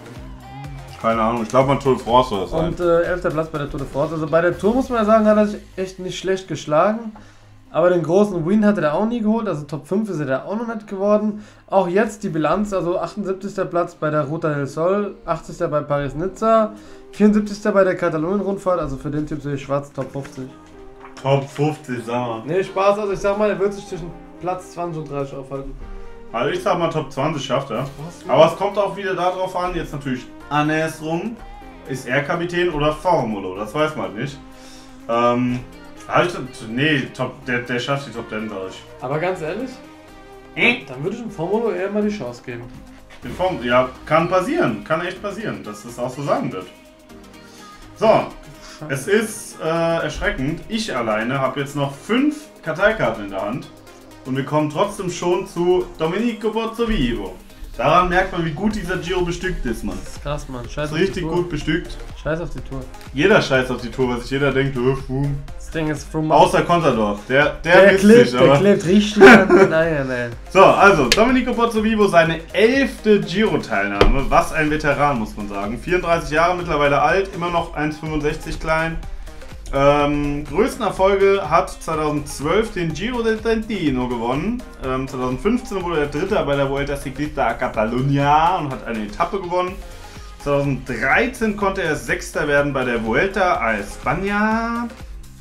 Keine Ahnung, ich glaube mal Tour de France soll das sein. und äh, elfter Platz bei der Tour de France. Also bei der Tour muss man ja sagen, hat er sich echt nicht schlecht geschlagen. Aber den großen Win hat er auch nie geholt, also Top fünf ist er da auch noch nicht geworden. Auch jetzt die Bilanz, also achtundsiebzigster Platz bei der Ruta del Sol, achtzigster bei Paris-Nizza, vierundsiebzigster bei der Katalonien-Rundfahrt, also für den Typ sehe ich schwarz, Top fünfzig. Top fünfzig, sag mal. Ne, Spaß, also ich sag mal, er wird sich zwischen Platz zwanzig und dreißig aufhalten. Also ich sag mal Top zwanzig schafft er. Aber es kommt auch wieder darauf an, jetzt natürlich andersrum, ist er Kapitän oder Formulo, das weiß man nicht. Ähm, halt, nee, top, der, der schafft die Top zehn, sag ich. Aber ganz ehrlich, Äh? dann würde ich dem Formulo eher mal die Chance geben. In Form, ja, kann passieren, kann echt passieren, dass das auch so sein wird. So, es ist äh, erschreckend, ich alleine habe jetzt noch fünf Karteikarten in der Hand und wir kommen trotzdem schon zu Domenico Pozzovivo. Daran merkt man, wie gut dieser Giro bestückt ist, Mann. Das ist krass, Mann. Scheiß Ist auf die richtig Tour. gut bestückt. Scheiß auf die Tour. Jeder scheißt auf die Tour, weil sich jeder denkt, oh, boom. Das Ding ist from Außer Contador, der, der, der misst klebt, sich, der aber... klebt richtig an den Eiern, ey. So, also Domenico Pozzovivo, seine elfte Giro-Teilnahme. Was ein Veteran, muss man sagen. vierunddreißig Jahre, mittlerweile alt, immer noch eins Komma fünfundsechzig klein. Ähm, größten Erfolge hat zweitausendzwölf den Giro del Trentino gewonnen. Ähm, zweitausendfünfzehn wurde er Dritter bei der Vuelta Ciclista a Catalunya und hat eine Etappe gewonnen. zweitausenddreizehn konnte er Sechster werden bei der Vuelta a España.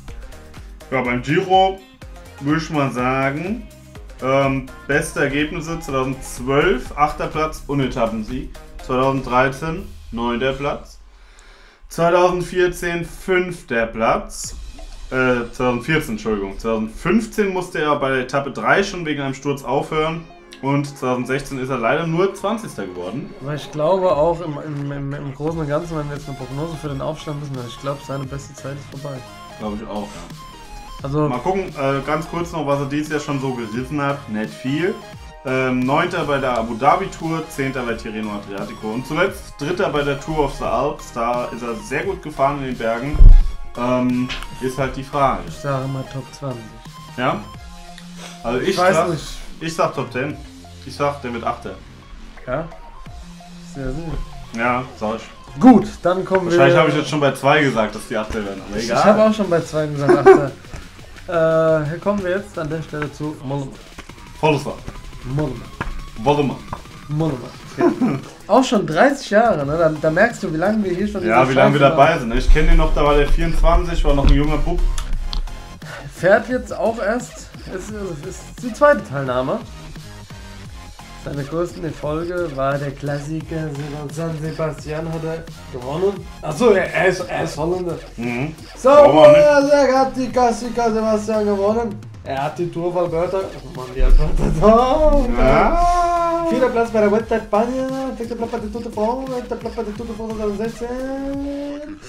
Ja, beim Giro würde ich mal sagen, ähm, beste Ergebnisse zweitausendzwölf, achter Platz und Etappensieg. zweitausenddreizehn, neunter Platz. zweitausendvierzehn, fünfter Platz. Äh, zweitausendvierzehn, Entschuldigung. zweitausendfünfzehn musste er bei der Etappe drei schon wegen einem Sturz aufhören. Und zweitausendsechzehn ist er leider nur zwanzigster geworden. Aber ich glaube auch im, im, im, im Großen und Ganzen, wenn wir jetzt eine Prognose für den Aufstand müssen, ich glaube, seine beste Zeit ist vorbei. Glaube ich auch, ja. Also, Mal gucken, äh, ganz kurz noch, was er dieses Jahr schon so gerissen hat. Nicht viel. Ähm, Neunter bei der Abu Dhabi Tour, Zehnter bei Tirreno Adriatico und zuletzt Dritter bei der Tour of the Alps. Da ist er sehr gut gefahren in den Bergen. Ähm, ist halt die Frage. Ich sage mal Top zwanzig. Ja? Also ich, Ich weiß sag, nicht. ich sag Top zehn. Ich sag, der wird Achter. Ja? Sehr, sehr. Ja, sag ich. Gut, dann kommen wir... Wahrscheinlich habe ich jetzt schon bei zwei gesagt, dass die Achter werden. Aber Ich, ich egal. habe auch schon bei zwei gesagt, Achter. äh, hier kommen wir jetzt an der Stelle zu Mollema. Volles Mollema. Wollema. Mollema. Okay. Auch schon dreißig Jahre, ne? Da, da merkst du, wie lange wir hier schon... Ja, diese wie lange wir Scheiße dabei machen. sind. Ich kenne den noch, da war der vierundzwanzig, war noch ein junger Bub. Fährt jetzt auch erst... Es ist, ist die zweite Teilnahme. Seine größten Erfolge war der Klassiker San Sebastian, hat er gewonnen. Achso, er ist, er ist Holländer. Mhm. So, Warum auch nicht? er hat die Klassiker Sebastian gewonnen. Er hat die Tour von Alberta. Oh Mann, die Alberta. Oh, Ja. Vierter Platz bei der Vuelta a España, fünfter Platz bei der Tour de France, fünfter Platz bei der Tour de France zweitausendsechzehn.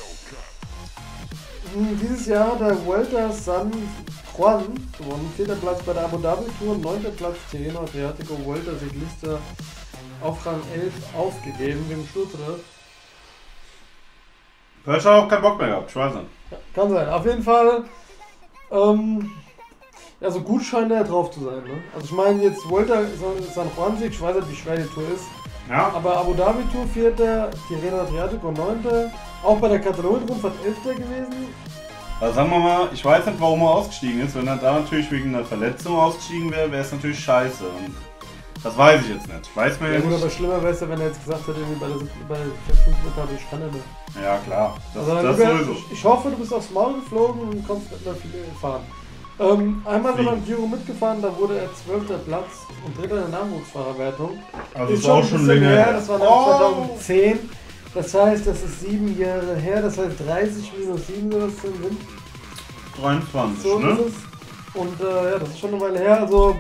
Hm, Dieses Jahr hat der Vuelta San Juan gewonnen, vierter Platz bei der Abu Dhabi Tour, neunter Platz Tirreno Adriatico, Vuelta Ciclista auf Rang elf aufgegeben wegen Schlussritt. Vielleicht hat er auch keinen Bock mehr gehabt, ich weiß nicht. Ja, kann sein, auf jeden Fall. Ähm, ja, so gut scheint er drauf zu sein. Ne? Also ich meine jetzt Vuelta San Juan Sieg, ich weiß nicht, wie schwer die Tour ist. Ja. Aber Abu Dhabi Tour vierter, Tirreno Adriatico neunter, auch bei der Katalonien-Rundfahrt elfter gewesen. Also sagen wir mal, ich weiß nicht, warum er ausgestiegen ist. Wenn er da natürlich wegen einer Verletzung ausgestiegen wäre, wäre es natürlich scheiße. Und das weiß ich jetzt nicht. Weiß man Ja ja gut, aber nicht. schlimmer wäre es ja, wenn er jetzt gesagt hätte, irgendwie bei der, bei der fünften Etappe, ich kann ja nicht. Ja klar, das, Also, das lieber, sowieso. ich, ich hoffe, du bist aufs Maul geflogen und kommst nicht mehr viel fahren. Ähm, einmal Wie? noch beim Giro mitgefahren, da wurde er zwölfter Platz und dritter in der Nachwuchsfahrerwertung. Also ist ist auch ein schon bisschen länger her, her. das war Oh. zweitausendzehn. Das heißt, das ist sieben Jahre her, das heißt dreißig minus sieben oder was sind. dreiundzwanzig, So ne? ist es. Und äh, ja, das ist schon eine Weile her. Also,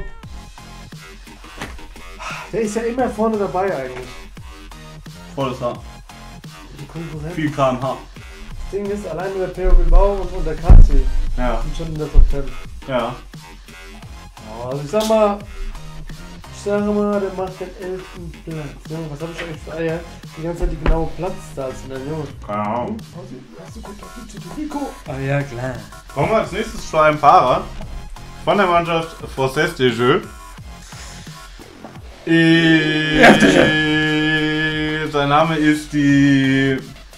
der ist ja immer vorne dabei eigentlich. Volles Haar. Die Konkurrenz. Viel K M H. Das Ding ist, allein nur der Theo Bilbao und, und der Kazi Ja. sind schon in der Top zehn. Ja. Also ich sag mal, ich sage mal, der macht den elften Platz. Junge, was habe ich eigentlich für Eier? Die ganze Zeit die genaue Platzzahl zu nennen, Junge. Keine Ahnung. Hast du gut auf die Rico? Ah ja, klar. Kommen wir als nächstes zu einem Fahrer von der Mannschaft Française des Jeux. Äh, Sein Name ist die...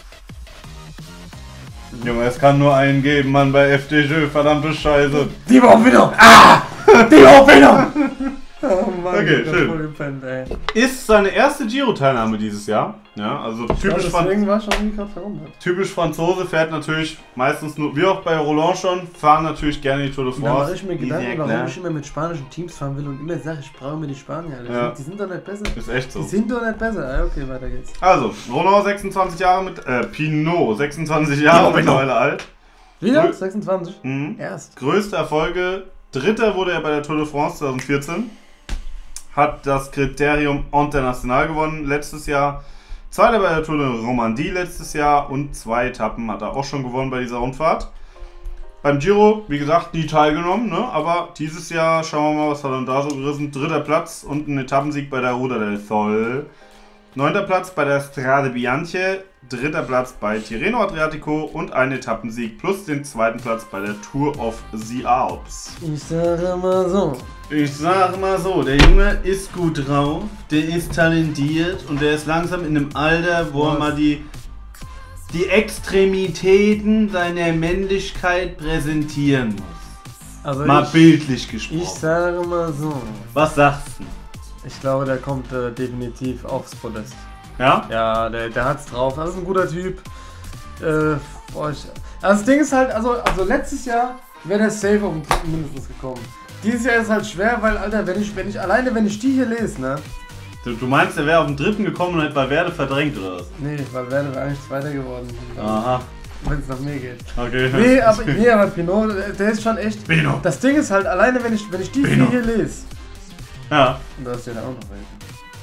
Junge, es kann nur einen geben, Mann, bei F D Jeux, verdammte Scheiße. Die Opino! Ah! Die Opino! Oh Mann, Okay, ich bin schön. voll gepennt, ey. Ist seine erste Giro-Teilnahme dieses Jahr. Ja, also typisch, Ja, Fran deswegen war schon irgendwie gerade verwundert. typisch Franzose, fährt natürlich meistens nur, wie auch bei Roland schon, fahren natürlich gerne die Tour de Und da mache France. ich mir Ist Gedanken, ja warum klar. ich immer mit spanischen Teams fahren will und immer sage, ich brauche mir die Spanier. Alter. Ja. Die sind doch nicht besser. Ist echt Die so. sind doch nicht besser. Ah, okay, weiter geht's. Also, Roland sechsundzwanzig Jahre mit, äh, Pinot sechsundzwanzig Jahre mittlerweile alt. Wieder? Grö- sechsundzwanzig? Mhm. Erst. Größte Erfolge, Dritter wurde er bei der Tour de France zwanzig vierzehn. Hat das Kriterium International gewonnen letztes Jahr. Zweiter bei der Tour de Romandie letztes Jahr und zwei Etappen hat er auch schon gewonnen bei dieser Rundfahrt. Beim Giro, wie gesagt, nie teilgenommen, ne? Aber dieses Jahr schauen wir mal, was hat er denn da so gerissen. Dritter Platz und ein Etappensieg bei der Ruta del Sol. Neunter Platz bei der Strade Bianche, dritter Platz bei Tirreno Adriatico und ein Etappensieg plus den zweiten Platz bei der Tour of the Alps. Ich sage mal so. Ich sag mal so, der Junge ist gut drauf, der ist talentiert und der ist langsam in einem Alter, wo er Was? mal die, die Extremitäten seiner Männlichkeit präsentieren muss. Also Mal ich, bildlich gesprochen. ich sage mal so. Was sagst du? Ich glaube, der kommt äh, definitiv aufs Podest. Ja? Ja, der, der hat's drauf. Das ist ein guter Typ. Äh, boah, ich, also das Ding ist halt, also, also letztes Jahr wäre der safe auf den dritten mindestens gekommen. Dieses Jahr ist halt schwer, weil, Alter, wenn ich, wenn ich alleine, wenn ich die hier lese, ne? Du, du meinst, er wäre auf den dritten gekommen und hätte bei Werde verdrängt, oder was? Nee, weil Werder wäre eigentlich Zweiter geworden. Aha, Wenn es nach mir geht. okay. Nee, aber, nee, aber Pinot, der- der ist schon echt. Pinot. Das Ding ist halt, alleine wenn ich, wenn ich die vier Pinot. hier lese. Ja. Und da ist ja da auch noch welche.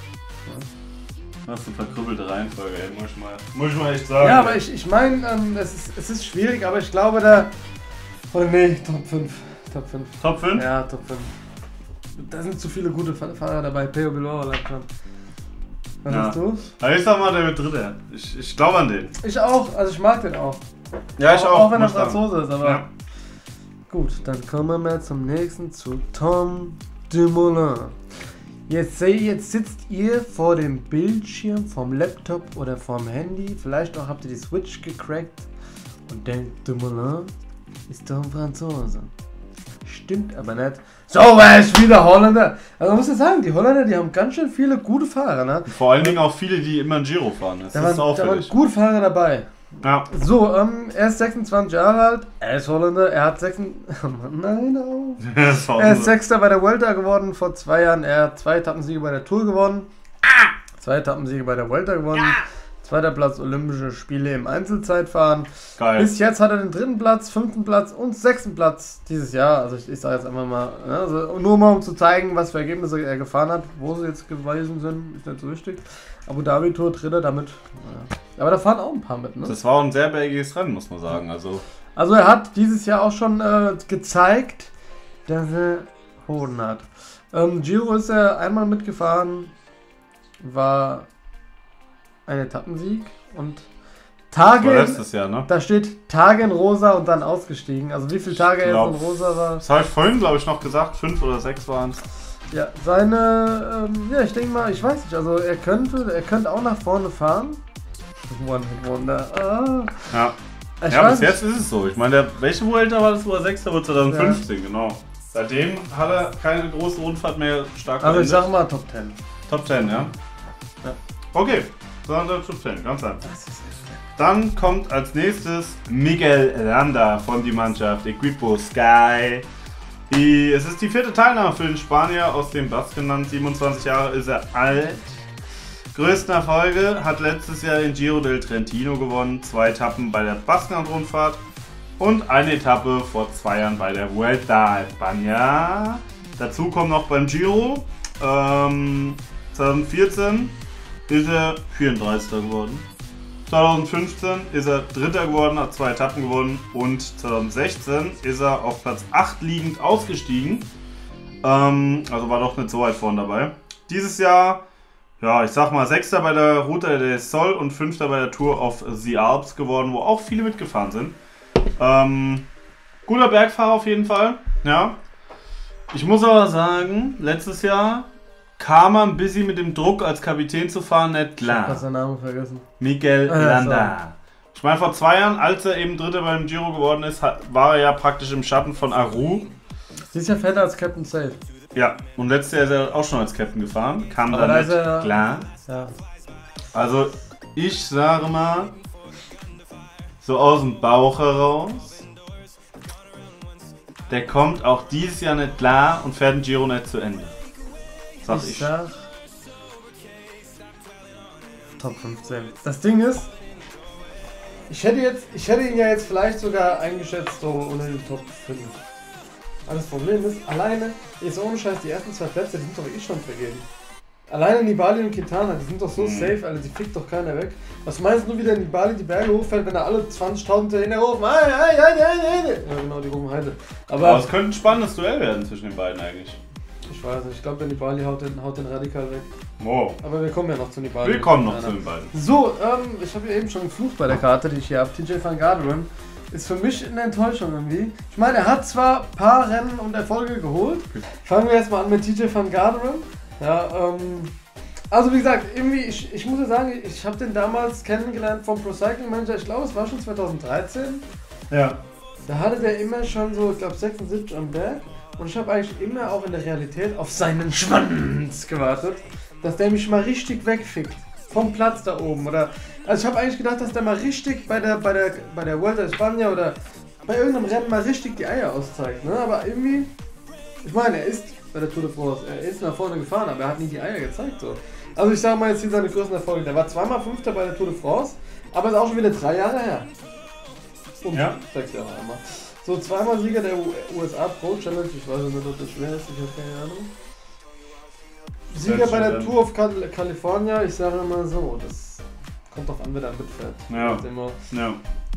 Das ist eine verkrüppelte Reihenfolge, ey. Muss ich mal, muss ich mal echt sagen. Ja, aber ich, ich meine, ähm, es, ist, es ist schwierig, aber ich glaube da. Oh nee, Top fünf. Top fünf. Top fünf? Ja, Top fünf. da sind zu viele gute Fahrer dabei. Peo Bilbao allein schon. Was Ja. hast du? Aber ich sag mal, der wird Dritter. Ich, ich glaube an den. Ich auch, also ich mag den auch. Ja, ich auch. Auch wenn er muss ich sagen. Franzose ist, aber... Ja. Gut, dann kommen wir mal zum nächsten, zu Tom Dumoulin. Jetzt, seh, jetzt sitzt ihr vor dem Bildschirm, vom Laptop oder vom Handy, vielleicht auch habt ihr die Switch gecrackt und denkt, Dumoulin ist doch ein Franzose. Stimmt aber nicht. So, war ich wieder Holländer. Also man muss ja sagen, die Holländer, die haben ganz schön viele gute Fahrer, ne? Vor allen Dingen auch viele, die immer ein Giro fahren. Das Da ist waren, da waren auffällig. gute Fahrer dabei. Ja. So, ähm, er ist sechsundzwanzig Jahre alt, er ist Holländer, er hat sechs... Nein, oh. Das war Er ist so. Sechster bei der Vuelta geworden vor zwei Jahren. Er hat zwei Etappensiege bei der Tour gewonnen. Zwei Etappensiege bei der Vuelta gewonnen. Zweiter Platz Olympische Spiele im Einzelzeitfahren. Geil. Bis jetzt hat er den dritten Platz, fünften Platz und sechsten Platz dieses Jahr. Also ich, ich sage jetzt einfach mal, ne, also nur mal um zu zeigen, was für Ergebnisse er gefahren hat. Wo sie jetzt gewesen sind, ist nicht so wichtig. Abu Dhabi Tour, Dritter damit. Ja. Aber da fahren auch ein paar mit, ne? Das war ein sehr bergiges Rennen, muss man sagen. Also, Also er hat dieses Jahr auch schon äh, gezeigt, dass er Hoden hat. Ähm, Giro ist er einmal mitgefahren, war ein Etappensieg und das war Tage, letztes Jahr, ne? da steht Tage in Rosa und dann ausgestiegen. Also wie viele Tage er glaub, jetzt in Rosa war. Das habe ich vorhin, glaube ich, noch gesagt. Fünf oder sechs waren es. Ja, seine, ähm, ja ich denke mal, ich weiß nicht, also er könnte, er könnte auch nach vorne fahren. One-Hit-Wonder. Ah. Ja. Ich Ja, weiß bis jetzt nicht. ist es so. Ich meine, der, welche Vuelta war das, wo er Sechster wurde? zwanzig fünfzehn, genau. Seitdem hat er keine große Rundfahrt mehr stark Also ich verändert. sag mal Top Ten. Top zehn, ja? Ja. Okay, sondern Top zehn, ganz einfach. Das ist echt Dann kommt als nächstes Miguel Landa von die Mannschaft Equipo Sky. Die, es ist die vierte Teilnahme für den Spanier aus dem Baskenland. siebenundzwanzig Jahre ist er alt. Größten Erfolge hat letztes Jahr den Giro del Trentino gewonnen, zwei Etappen bei der Baskenland-Rundfahrt und eine Etappe vor zwei Jahren bei der Vuelta a España. Dazu kommt noch beim Giro. Ähm, zwanzig vierzehn ist er vierunddreißigster geworden. zwanzig fünfzehn ist er Dritter geworden, hat zwei Etappen gewonnen und zwanzig sechzehn ist er auf Platz acht liegend ausgestiegen. Ähm, also war doch nicht so weit vorne dabei. Dieses Jahr, ja, ich sag mal, Sechster bei der Ruta del Sol und Fünfter bei der Tour of the Alps geworden, wo auch viele mitgefahren sind. Ähm, guter Bergfahrer auf jeden Fall, ja. Ich muss aber sagen, letztes Jahr kam er ein bisschen mit dem Druck, als Kapitän zu fahren, nicht Ich hab klar. seinen Namen vergessen. Miguel Ah, ja, Landa. Ich meine, vor zwei Jahren, als er eben Dritter beim Giro geworden ist, hat, war er ja praktisch im Schatten von Aru. Dieses Jahr fährt er als Captain Safe. Ja, und letztes Jahr ist er auch schon als Captain gefahren. Kam Aber dann da nicht ist er- klar. Ja. Also, ich sage mal, so aus dem Bauch heraus, der kommt auch dieses Jahr nicht klar und fährt den Giro nicht zu Ende. Sag ich. Ich sag Top fünfzehn. Das Ding ist, ich hätte jetzt, ich hätte ihn ja jetzt vielleicht sogar eingeschätzt so unter den Top fünf. Aber das Problem ist, alleine, jetzt ohne Scheiß, die ersten zwei Plätze, die sind doch eh schon vergeben. Alleine Nibali und Quintana, die sind doch so Mhm. safe, Alter, die fickt doch keiner weg. Was meinst du, wie der Nibali die Berge hochfällt, wenn er alle zwanzigtausend dahinter rufen? Ei, ei, ei, ei, ei. Ja genau, die rufen Heide. Aber Aber es könnte ein spannendes Duell werden zwischen den beiden eigentlich. ich weiß nicht, ich glaube, der Nibali haut den, haut den radikal weg. Wow. Aber wir kommen ja noch zu Nibali. Willkommen noch Quintana. zu den beiden. So, ähm, ich habe ja eben schon geflucht bei der Karte, die ich hier habe. T J van Garderen ist für mich eine Enttäuschung irgendwie. Ich meine, er hat zwar ein paar Rennen und Erfolge geholt. Fangen wir jetzt mal an mit T J van Garderen. Ja, ähm, also wie gesagt, irgendwie, ich, ich muss ja sagen, ich habe den damals kennengelernt vom Pro Cycling Manager, ich glaube, es war schon zweitausenddreizehn. Ja. Da hatte der immer schon so, ich glaube, sechsundsiebzig am Berg. Und ich habe eigentlich immer auch in der Realität auf seinen Schwanz gewartet, dass der mich mal richtig wegfickt. Vom Platz da oben. Oder, also ich habe eigentlich gedacht, dass der mal richtig bei der, bei der, bei der Vuelta a España oder bei irgendeinem Rennen mal richtig die Eier auszeigt. Ne? Aber irgendwie, ich meine, er ist bei der Tour de France, er ist nach vorne gefahren, aber er hat nie die Eier gezeigt. So. Also ich sage mal jetzt hier seine größten Erfolge. Der war zweimal Fünfter bei der Tour de France, aber ist auch schon wieder drei Jahre her. Und Ja. sechs Jahre einmal. So, zweimal Sieger der U S A Pro Challenge, ich weiß nicht, ob das schwer ist, ich habe keine Ahnung. Sieger bei der Tour of Cal California, ich sage mal so, das kommt doch an, wer da mitfährt. Ja. Immer. Ja.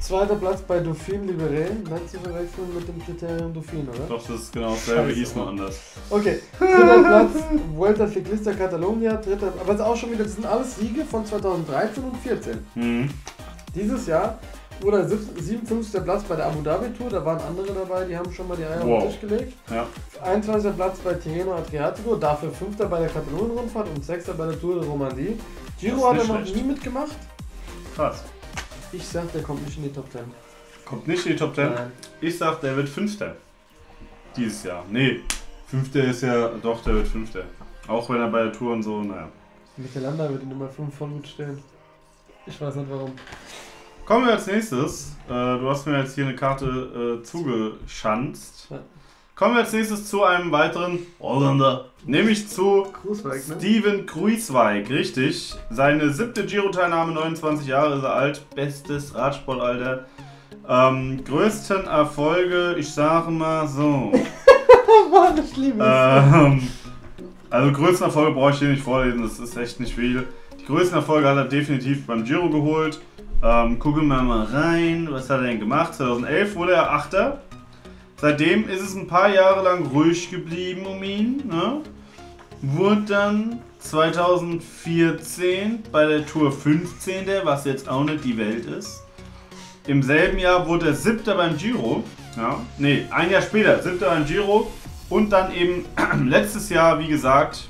Zweiter Platz bei Dauphin Libéré, nicht zu verwechseln mit dem Kriterium Dauphin, oder? Doch, das ist genau dasselbe, hieß nur anders. Okay, dritter Platz, Vuelta Ciclista Catalunya, dritter, aber es ist auch schon wieder, das sind alles Siege von zweitausenddreizehn und vierzehn. Mhm. Dieses Jahr wurde siebenundfünfzigster Platz bei der Abu Dhabi Tour, da waren andere dabei, die haben schon mal die Eier wow. auf den Tisch gelegt. Ja. einundzwanzigster Platz bei Tirreno Adriatico, dafür fünfter bei der Katalonien-Rundfahrt und sechster bei der Tour de Romandie. Giro hat er noch schlecht. nie mitgemacht. Krass. Ich sag, der kommt nicht in die Top Ten. Kommt nicht in die Top Ten? Nein. Ich sag, der wird Fünfter. Dieses Jahr. Nee, Fünfter ist ja, doch, der wird Fünfter. Auch wenn er bei der Tour und so, naja. Michelanda wird in Nummer fünf voll gut stehen. Ich weiß nicht warum. Kommen wir als nächstes. Äh, du hast mir jetzt hier eine Karte äh, zugeschanzt. Ja. Kommen wir als nächstes zu einem weiteren Holländer. Nämlich zu Kruijswijk, ne? Steven Kruijswijk, richtig. Seine siebte Giro-Teilnahme, neunundzwanzig Jahre ist er alt. Bestes Radsportalter. Ähm, größten Erfolge, ich sage mal so. Mann, ich liebe es. ähm, also größten Erfolge brauche ich hier nicht vorlesen, das ist echt nicht viel. Die größten Erfolge hat er definitiv beim Giro geholt. Ähm, gucken wir mal rein, was hat er denn gemacht? zweitausendelf wurde er Achter. Seitdem ist es ein paar Jahre lang ruhig geblieben um ihn. Ne? Wurde dann zweitausendvierzehn bei der Tour fünfzehnter, was jetzt auch nicht die Welt ist. Im selben Jahr wurde er Siebter beim Giro. Ja, nee, ein Jahr später Siebter beim Giro. Und dann eben letztes Jahr, wie gesagt,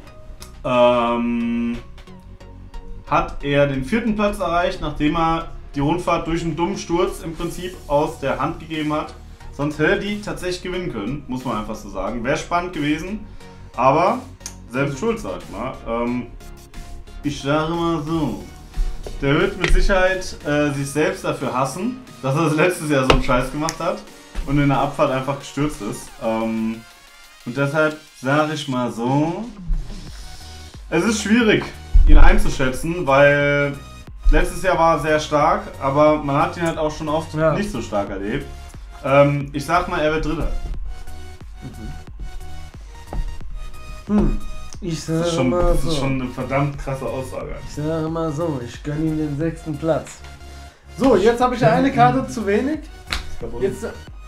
ähm, hat er den vierten Platz erreicht, nachdem er die Rundfahrt durch einen dummen Sturz im Prinzip aus der Hand gegeben hat. Sonst hätte er die tatsächlich gewinnen können, muss man einfach so sagen. Wäre spannend gewesen, aber selbst schuld, sag ich mal. Ähm, ich sage mal so, der wird mit Sicherheit äh, sich selbst dafür hassen, dass er das letztes Jahr so einen Scheiß gemacht hat und in der Abfahrt einfach gestürzt ist. Ähm, und deshalb sage ich mal so, es ist schwierig, ihn einzuschätzen, weil letztes Jahr war er sehr stark, aber man hat ihn halt auch schon oft ja. nicht so stark erlebt. Ähm, ich sag mal, er wird Dritter. Mhm. Hm. Ich sage das ist schon, mal das so. ist schon eine verdammt krasse Aussage. Ich sage mal so, ich gönne ihm den sechsten Platz. So, jetzt habe ich ja eine Karte zu wenig. Jetzt. Äh,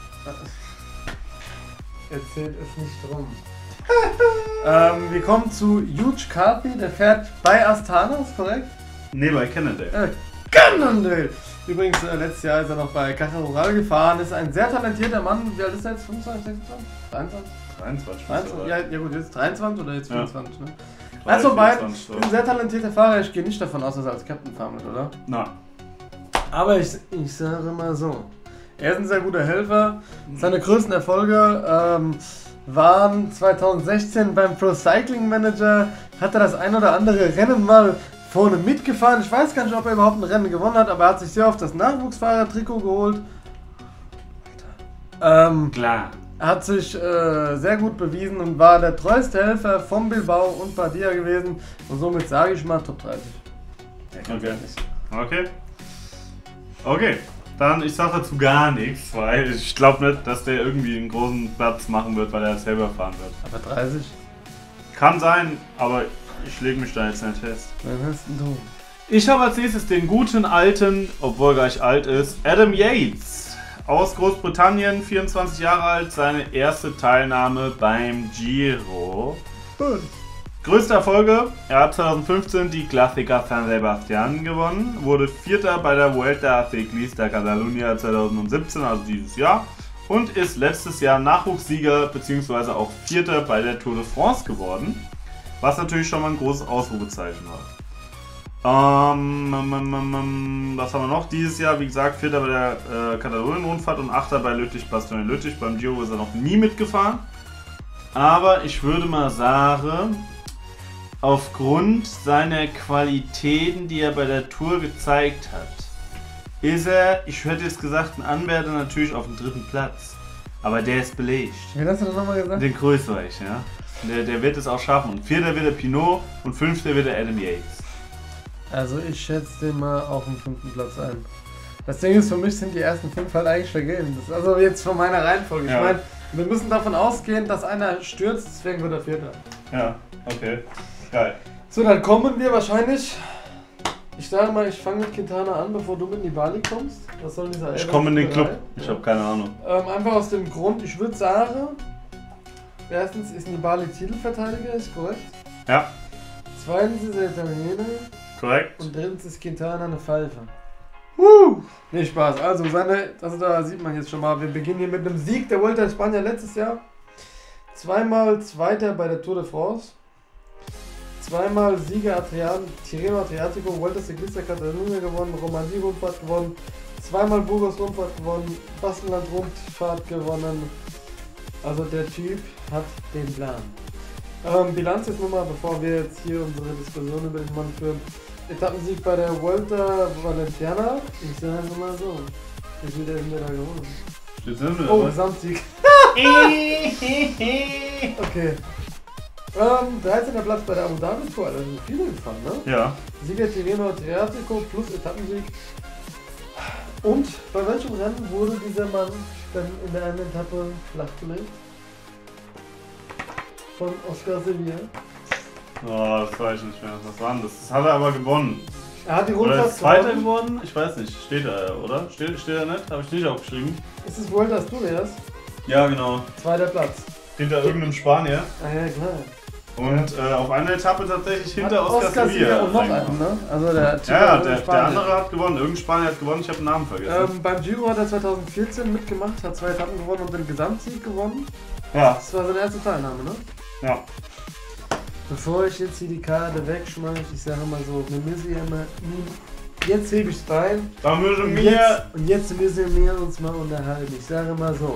erzählt es nicht drum. ähm, wir kommen zu Huge Carthy, der fährt bei Astana, ist korrekt? Nee, bei Cannondale. Äh, Cannondale! Übrigens, äh, letztes Jahr ist er noch bei Caja Rural gefahren, ist ein sehr talentierter Mann. Wie alt ist er jetzt? fünfundzwanzig, sechsundzwanzig? dreiundzwanzig? dreiundzwanzig. dreiundzwanzig? Ja, ja gut, jetzt dreiundzwanzig oder jetzt vierundzwanzig, ja. Ne? drei, Also beide, vierundzwanzig, so. ein sehr talentierter Fahrer, ich gehe nicht davon aus, dass er als Captain fahren wird, oder? Na. Aber ich, ich sage mal so, er ist ein sehr guter Helfer. Seine größten Erfolge ähm, waren zweitausendsechzehn beim Pro Cycling Manager, hat er das ein oder andere Rennen mal vorne mitgefahren. Ich weiß gar nicht, ob er überhaupt ein Rennen gewonnen hat, aber er hat sich sehr oft das Nachwuchsfahrer-Trikot geholt. Ähm, Klar. Er hat sich äh, sehr gut bewiesen und war der treueste Helfer von Bilbao und Badia gewesen. Und somit sage ich mal Top dreißig. Okay. Okay. Okay. Dann, ich sage dazu gar nichts, weil ich glaube nicht, dass der irgendwie einen großen Platz machen wird, weil er selber fahren wird. Aber dreißig? Kann sein, aber ich lege mich da jetzt nicht fest. Wen hast denn du? Ich habe als nächstes den guten alten, obwohl er gleich alt ist, Adam Yates. Aus Großbritannien, vierundzwanzig Jahre alt, seine erste Teilnahme beim Giro. Gut. Größte Erfolge, er hat zweitausendfünfzehn die Clásica San Sebastián gewonnen, wurde Vierter bei der Vuelta Ciclista Catalunya zweitausendsiebzehn, also dieses Jahr, und ist letztes Jahr Nachwuchssieger bzw. auch Vierter bei der Tour de France geworden, was natürlich schon mal ein großes Ausrufezeichen war. Ähm, ähm, ähm, ähm, was haben wir noch? Dieses Jahr, wie gesagt, Vierter bei der äh, Katalonien-Rundfahrt und Achter bei Lüttich-Bastogne-Lüttich. Beim Giro ist er noch nie mitgefahren. Aber ich würde mal sagen, aufgrund seiner Qualitäten, die er bei der Tour gezeigt hat, ist er, ich hätte jetzt gesagt, ein Anwärter natürlich auf dem dritten Platz. Aber der ist belegt. Wen hast du das nochmal gesagt? Den Kruijswijk, ja. Der, der wird es auch schaffen. Und Vierter wird der Pinot und Fünfter wird der Adam Yates. Also ich schätze den mal auf dem fünften Platz ein. Das Ding ist, für mich sind die ersten fünf halt eigentlich vergeben. Das ist also jetzt von meiner Reihenfolge. Ja. Ich meine, wir müssen davon ausgehen, dass einer stürzt, deswegen wird er Vierter. Ja, okay. Geil. So, dann kommen wir wahrscheinlich Ich sage mal, ich fange mit Quintana an, bevor du mit Nibali kommst. Was soll dieser Ich komme in den Club. Elfer- Ich habe keine Ahnung. Ähm, einfach aus dem Grund, ich würde sagen, erstens ist Nibali Titelverteidiger, ist korrekt. Ja, Zweitens ist er Italiener. korrekt. Und drittens ist Quintana eine Pfeife. Woo! Nee, Spaß. Also, seine, also da sieht man jetzt schon mal, wir beginnen hier mit einem Sieg der Vuelta a España letztes Jahr. Zweimal Zweiter bei der Tour de France. Zweimal Sieger Adrian, Tirreno Adriatico, Vuelta Ciclista Catalunya gewonnen, Romandie-Rundfahrt gewonnen, zweimal Burgos-Rundfahrt gewonnen, Baskenland-Rundfahrt gewonnen. Also der Typ hat den Plan. Ähm, Bilanz jetzt nochmal, bevor wir jetzt hier unsere Diskussion über den Mann führen. Etappensieg bei der Vuelta Valenciana. Ich sage mal so. Wie viel der ist mir da gewonnen? Steht's hin, Oh, oder? Gesamtsieg. Okay. Ähm, dreizehnter Platz bei der Abu Dhabi Tour, also sind viele gefahren, ne? Ja. Sieger Tirreno Adriatico plus Etappensieg. Und bei welchem Rennen wurde dieser Mann dann in der einen Etappe flachgelegt? Von Oscar Sevilla. Oh, das weiß ich nicht mehr. Was war denn das? Das hat er aber gewonnen. Er hat die Oder Rundfahrt ist Zweiter gewonnen. geworden? Ich weiß nicht. Steht er, oder? Steht, steht er nicht? Habe ich nicht aufgeschrieben. Ist es Vuelta Asturias? Ja, genau. Zweiter Platz. Hinter irgendeinem Spanier. Ah ja, klar. Und äh, auf einer Etappe tatsächlich hinter Hat Oscar, Sevilla. und noch einen, ne? Also der Typ Ja, ja, hat der, Spanien. der andere hat gewonnen. Irgendein Spanier hat gewonnen. Ich habe den Namen vergessen. Ähm, beim Giro hat er zweitausendvierzehn mitgemacht, hat zwei Etappen gewonnen und den Gesamtsieg gewonnen. ja, Das war seine erste Teilnahme, ne? ja. Bevor ich jetzt hier die Karte wegschmeiße, ich sage mal so, wir müssen ja mal, jetzt hebe ich es rein. Da müssen Und wir. jetzt, und jetzt müssen wir uns mal unterhalten. Ich sage mal so,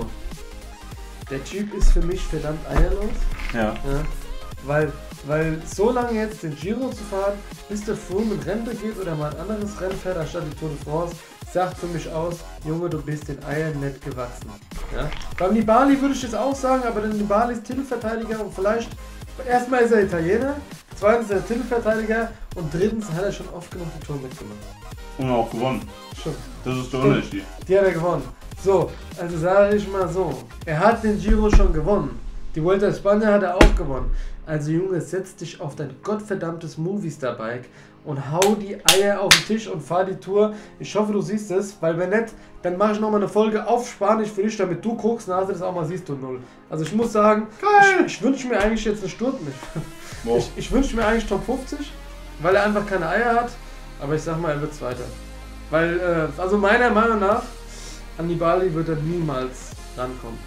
der Typ ist für mich verdammt eierlos. Ja. Ja, weil, weil so lange jetzt den Giro zu fahren, bis der Froome in Rente geht oder mal ein anderes Rennen fährt, anstatt die Tour de France, sagt für mich aus, Junge, du bist den Eiern nicht gewachsen. Ja? Beim Nibali würde ich jetzt auch sagen, aber der Nibali ist Titelverteidiger und vielleicht, erstmal ist er Italiener, zweitens ist er Titelverteidiger und drittens hat er schon oft genug die Tour mitgemacht. Und auch gewonnen. Stimmt. Das ist der Stimmt. Unterschied. Die hat er gewonnen. So, also sage ich mal so, er hat den Giro schon gewonnen. Die Vuelta a España hat er auch gewonnen. Also Junge, setz dich auf dein gottverdammtes Movistar-Bike und hau die Eier auf den Tisch und fahr die Tour. Ich hoffe, du siehst es, weil wenn nicht, dann mache ich nochmal eine Folge auf Spanisch für dich, damit du guckst, na, das auch mal siehst, du Null. Also ich muss sagen, Geil. ich, ich wünsche mir eigentlich jetzt eine Stunde mit. Wow. Ich, ich wünsche mir eigentlich Top fünfzig, weil er einfach keine Eier hat, aber ich sag mal, er wird Zweiter. Weil, äh, also meiner Meinung nach, an Nibali wird er niemals rankommen.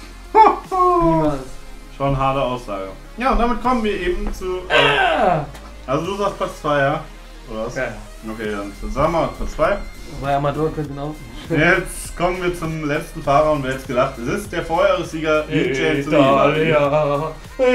Niemals. Schon eine harte Aussage. Ja, und damit kommen wir eben zu. Äh, Ah! also du sagst Platz zwei, ja? Oder was? Ja. Okay, dann sagen wir Platz zwei. Bei Amador könnte genau. Jetzt kommen wir zum letzten Fahrer und wer hätte gedacht, es ist der Vorjahressieger Vincenzo Nibali. Italia!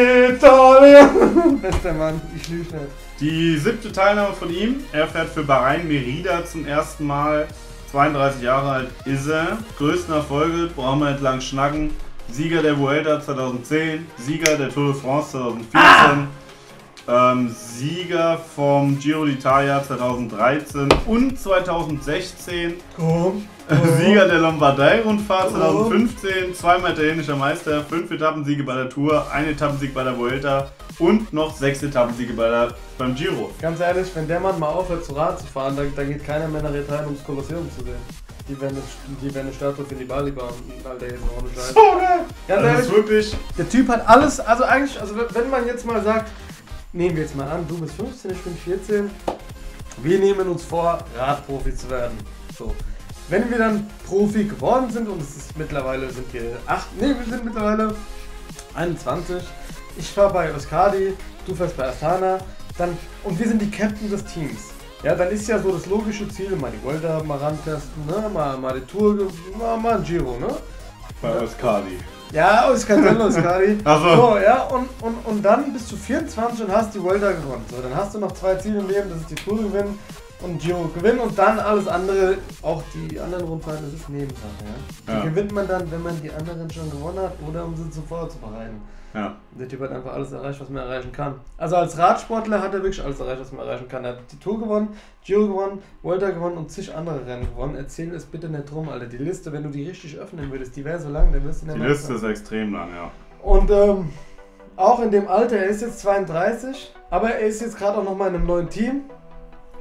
Italia! Bester Mann, ich lüge nicht. Die siebte Teilnahme von ihm. Er fährt für Bahrain Merida zum ersten Mal. zweiunddreißig Jahre alt ist er. Größten Erfolge, brauchen wir nicht lang schnacken. Sieger der Vuelta zweitausendzehn, Sieger der Tour de France zweitausendvierzehn, ah! ähm, Sieger vom Giro d'Italia zweitausenddreizehn und zweitausendsechzehn, Komm. Sieger der Lombardei-Rundfahrt zweitausendfünfzehn, zweimal italienischer Meister, fünf Etappensiege bei der Tour, ein Etappensieg bei der Vuelta und noch sechs Etappensiege bei der, beim Giro. Ganz ehrlich, wenn der Mann mal aufhört zu Rad zu fahren, dann, dann geht keiner mehr nach Italien, ums Kolosseum zu sehen. Die werden, die werden eine Statue für Nibali bauen, Alter, jetzt noch ohne Scheiß. Ganz Das ehrlich, ist wirklich. der Typ hat alles, also eigentlich, also wenn man jetzt mal sagt, nehmen wir jetzt mal an, du bist fünfzehn, ich bin vierzehn, wir nehmen uns vor, Radprofi zu werden. So. Wenn wir dann Profi geworden sind und es ist mittlerweile sind wir acht, nee, wir sind mittlerweile einundzwanzig, ich fahre bei Euskadi, du fährst bei Astana, dann, und wir sind die Captain des Teams. Ja, dann ist ja so das logische Ziel, mal die Vuelta mal rantesten, ne? mal, mal die Tour, mal, mal ein Giro, ne? Bei Euskadi. Ja, Euskadi, Euskadi. Ach so. So, ja, und, und, und dann bist du vierundzwanzig und hast die Vuelta gewonnen. So, dann hast du noch zwei Ziele im Leben, das ist die Tour gewinnen und Giro gewinnen und dann alles andere, auch die anderen Rundfahrten, das ist Nebensache, ja? Die Ja. gewinnt man dann, wenn man die anderen schon gewonnen hat oder um sie zuvor zu bereiten. Ja. Der Typ hat einfach alles erreicht, was man erreichen kann. Also als Radsportler hat er wirklich alles erreicht, was man erreichen kann. Er hat die Tour gewonnen, Giro gewonnen, Vuelta gewonnen und zig andere Rennen gewonnen. Erzähl es bitte nicht drum, Alter. Die Liste, wenn du die richtig öffnen würdest, die wäre so lang, dann wirst du nicht Die mehr Liste anfangen. ist extrem lang, ja. Und ähm, auch in dem Alter, er ist jetzt zweiunddreißig, aber er ist jetzt gerade auch nochmal in einem neuen Team.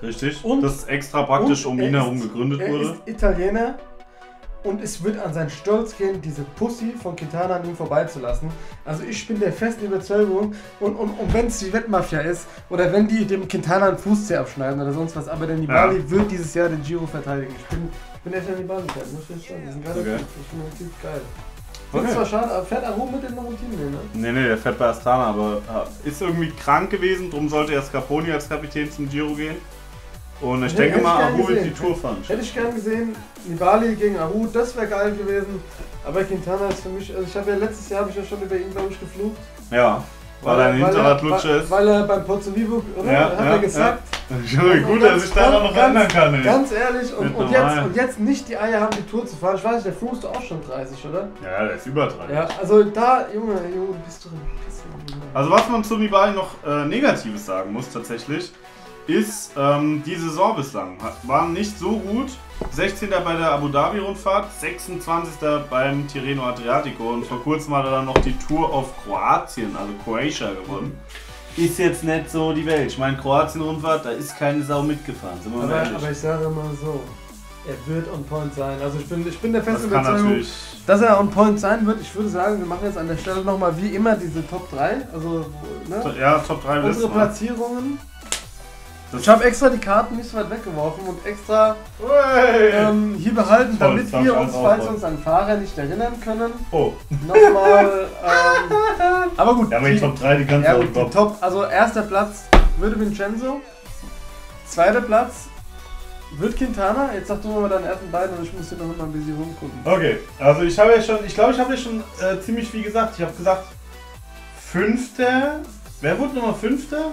Richtig. Und, das ist extra praktisch um ihn herum ist, gegründet er wurde. Er ist Italiener und es wird an seinen Stolz gehen, diese Pussy von Quintana an ihm vorbeizulassen. Also ich bin der festen Überzeugung, und, und, und wenn es die Wettmafia ist, oder wenn die dem Quintana einen Fußzeh abschneiden oder sonst was, aber der Nibali ja. wird dieses Jahr den Giro verteidigen. Ich bin, ich bin echt ein Nibali-Fan, muss ich sagen. Das ist ein geiler okay. Typ. Ich finde den Typ geil. Okay. Das war schade, aber fährt Aru mit dem noch im Team, ne? Nee, nee, der fährt bei Astana, aber ist irgendwie krank gewesen, darum sollte er Scarponi als Kapitän zum Giro gehen. Und ich Hätte, denke hätte mal, ich Aru wird gesehen. die Tour fahren. Hätte ich gern gesehen, Nibali gegen Aru, das wäre geil gewesen. Aber Quintana ist für mich, also ich habe ja letztes Jahr, habe ich ja schon über ihn, glaube ich, geflucht. Ja, weil, weil er ein Hinterrad Lutsche ist. Weil er beim Pozzovivo, oder? Ja, hat ja, er gesagt. Ja. Gut, dass ich daran noch erinnern kann. Ey. Ganz ehrlich, und, und, jetzt, und jetzt nicht die Eier haben, die Tour zu fahren. Ich weiß nicht, der Froome ist doch auch schon dreißig, oder? Ja, der ist über dreißig. Ja, also da, Junge, Junge, du bist doch ein bisschen. Also was man zu Nibali noch äh, Negatives sagen muss tatsächlich, ist ähm, die Saison bislang. War nicht so gut. sechzehnter bei der Abu Dhabi Rundfahrt, sechsundzwanzigster beim Tirreno Adriatico und vor kurzem hat er dann noch die Tour auf Kroatien, also Croatia, gewonnen. Ist jetzt nicht so die Welt. Ich meine, Kroatien-Rundfahrt, da ist keine Sau mitgefahren, sind wir aber, mal ehrlich. aber ich sage mal so, er wird on point sein. Also ich bin, ich bin der festen das kann Überzeugung, natürlich dass er on point sein wird. Ich würde sagen, wir machen jetzt an der Stelle nochmal wie immer diese Top drei. Also, ne? Ja, Top drei Unsere Listen. Platzierungen. Das Ich habe extra die Karten nicht so weit weggeworfen und extra hey. ähm, hier behalten, Toll, damit das wir darf uns, ich auch falls wollen. uns an Fahrer nicht erinnern können, Oh. nochmal. Ähm, aber gut. Ja, aber die Top drei, die kannst ja, du gut, auch die Top. Also erster Platz würde Vincenzo. Zweiter Platz wird Quintana. Jetzt sag du mal deinen ersten beiden und ich muss hier noch mal ein bisschen rumgucken. Okay, also ich habe ja schon, ich glaube, ich habe ja schon äh, ziemlich viel gesagt. Ich habe gesagt, Fünfter. Wer wurde Nummer Fünfter?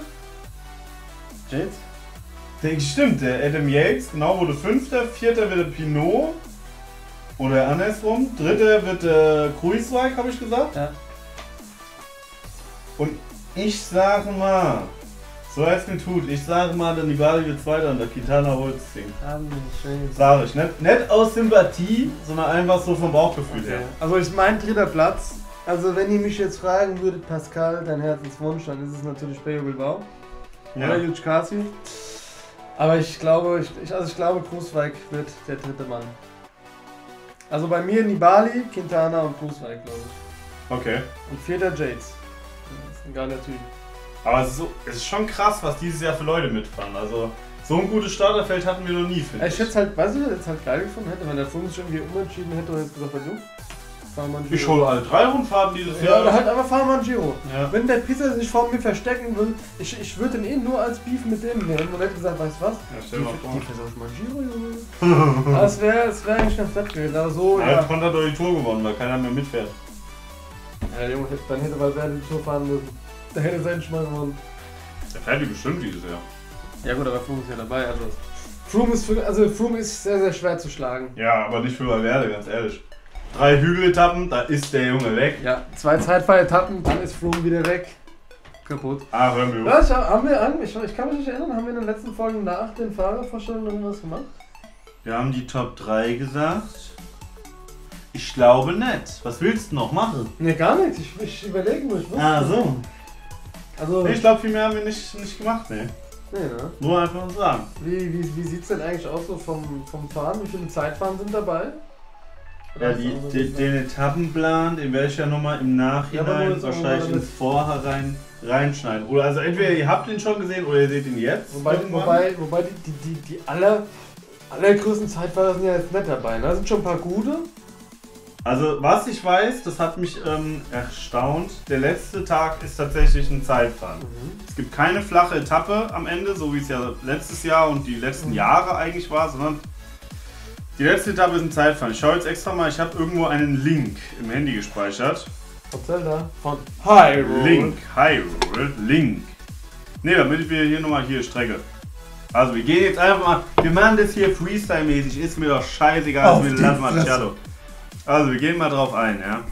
Yates? Der, stimmt, der Adam Yates, genau, wurde Fünfter. Vierter wird der Pinot. Oder andersrum. Dritter wird der Kruijswijk, habe ich gesagt. Ja. Und ich sage mal, so als mir tut, ich sage mal, der Nibali wird Zweiter und der Quintana holt das Ding. Sage ich. Nicht, nicht aus Sympathie, sondern einfach so vom Bauchgefühl Okay. her. Also ich mein dritter Platz. Also wenn ihr mich jetzt fragen würdet, Pascal, dein Herzenswunsch, dann ist es natürlich Pello Bilbao. Ja. Oder Juc Kasi. Aber ich glaube, ich, ich, also ich glaube, Kruijswijk wird der dritte Mann. Also bei mir Nibali, Quintana und Kruijswijk, glaube ich. Okay. Und vierter Yates. Das ist ein geiler Typ. Aber es ist, so, es ist schon krass, was dieses Jahr für Leute mitfahren. Also so ein gutes Starterfeld hatten wir noch nie, finde Ich hätte es halt, weißt du, jetzt halt geil gefunden hätte, wenn der Funk sich irgendwie umentschieden hätte und jetzt gesagt, du, fahr mal ein Giro. Ich hole alle drei Rundfahrten dieses Ja, Jahr. oder halt einfach fahr mal ein Giro. Ja. Wenn der Pisser sich vor mir verstecken will, ich, ich würde den eh nur als Beef mit dem nehmen und hätte gesagt, weißt du was? Ja, stell mal vor. Die versuche mal ein Giro, Junge. Aber es wäre es wär eigentlich ganz nett gewesen, aber so, Ja, ja. jetzt hat er doch die Tour gewonnen, weil keiner mehr mitfährt. Ja, der Junge, dann hätte Valverde die Tour fahren müssen. Da hätte er endlich mal gewonnen. Der fährt die bestimmt dieses Jahr. Ja gut, aber Froome ist ja dabei, also. Froome ist, für, also Froome ist sehr, sehr schwer zu schlagen. Ja, aber nicht für Valverde, ganz ehrlich. Drei Hügeletappen, da ist der Junge weg. Ja, zwei Zeitfahretappen, dann ist Froome wieder weg. Kaputt. Ah, hören wir Ja, auf. ich, haben wir an, ich, ich kann mich nicht erinnern, haben wir in den letzten Folgen nach den Fahrervorstellungen irgendwas gemacht? Wir haben die Top drei gesagt. Ich glaube nicht. Was willst du noch machen? Ne, gar nichts. Ich, ich überlege nur, ich wusste. Ah, so. Also, Nee, ich glaube, viel mehr haben wir nicht, nicht gemacht, ne. nee, ne? Nur einfach mal sagen. Wie, wie, wie sieht es denn eigentlich aus so vom, vom Fahren? Wie viele Zeitfahren sind dabei? Ja, die, die, den Etappenplan, in welcher Nummer im Nachhinein Ja, aber nur so wahrscheinlich mit- ins Vorher rein, reinschneiden. Oder also entweder ihr habt ihn schon gesehen oder ihr seht ihn jetzt. Wobei, irgendwann. wobei, wobei die, die, die, die aller, allergrößten Zeitfahrer sind ja jetzt nicht dabei. Ne? Da sind schon ein paar gute. Also was ich weiß, das hat mich ähm, erstaunt, der letzte Tag ist tatsächlich ein Zeitfahren. Es gibt keine flache Etappe am Ende, so wie es ja letztes Jahr und die letzten Mhm. Jahre eigentlich war, sondern die letzte Etappe ist ein Zeitfahren. Ich schaue jetzt extra mal, ich habe irgendwo einen Link im Handy gespeichert. Von Zelda? Von Hyrule. Link, Hyrule, Link. Ne, damit wir hier nochmal hier Strecke. Also wir gehen jetzt einfach mal, wir machen das hier Freestyle-mäßig, ist mir doch scheißegal, Auf ist mir die Land Fresse. Marciano. Also wir gehen mal drauf ein, ja.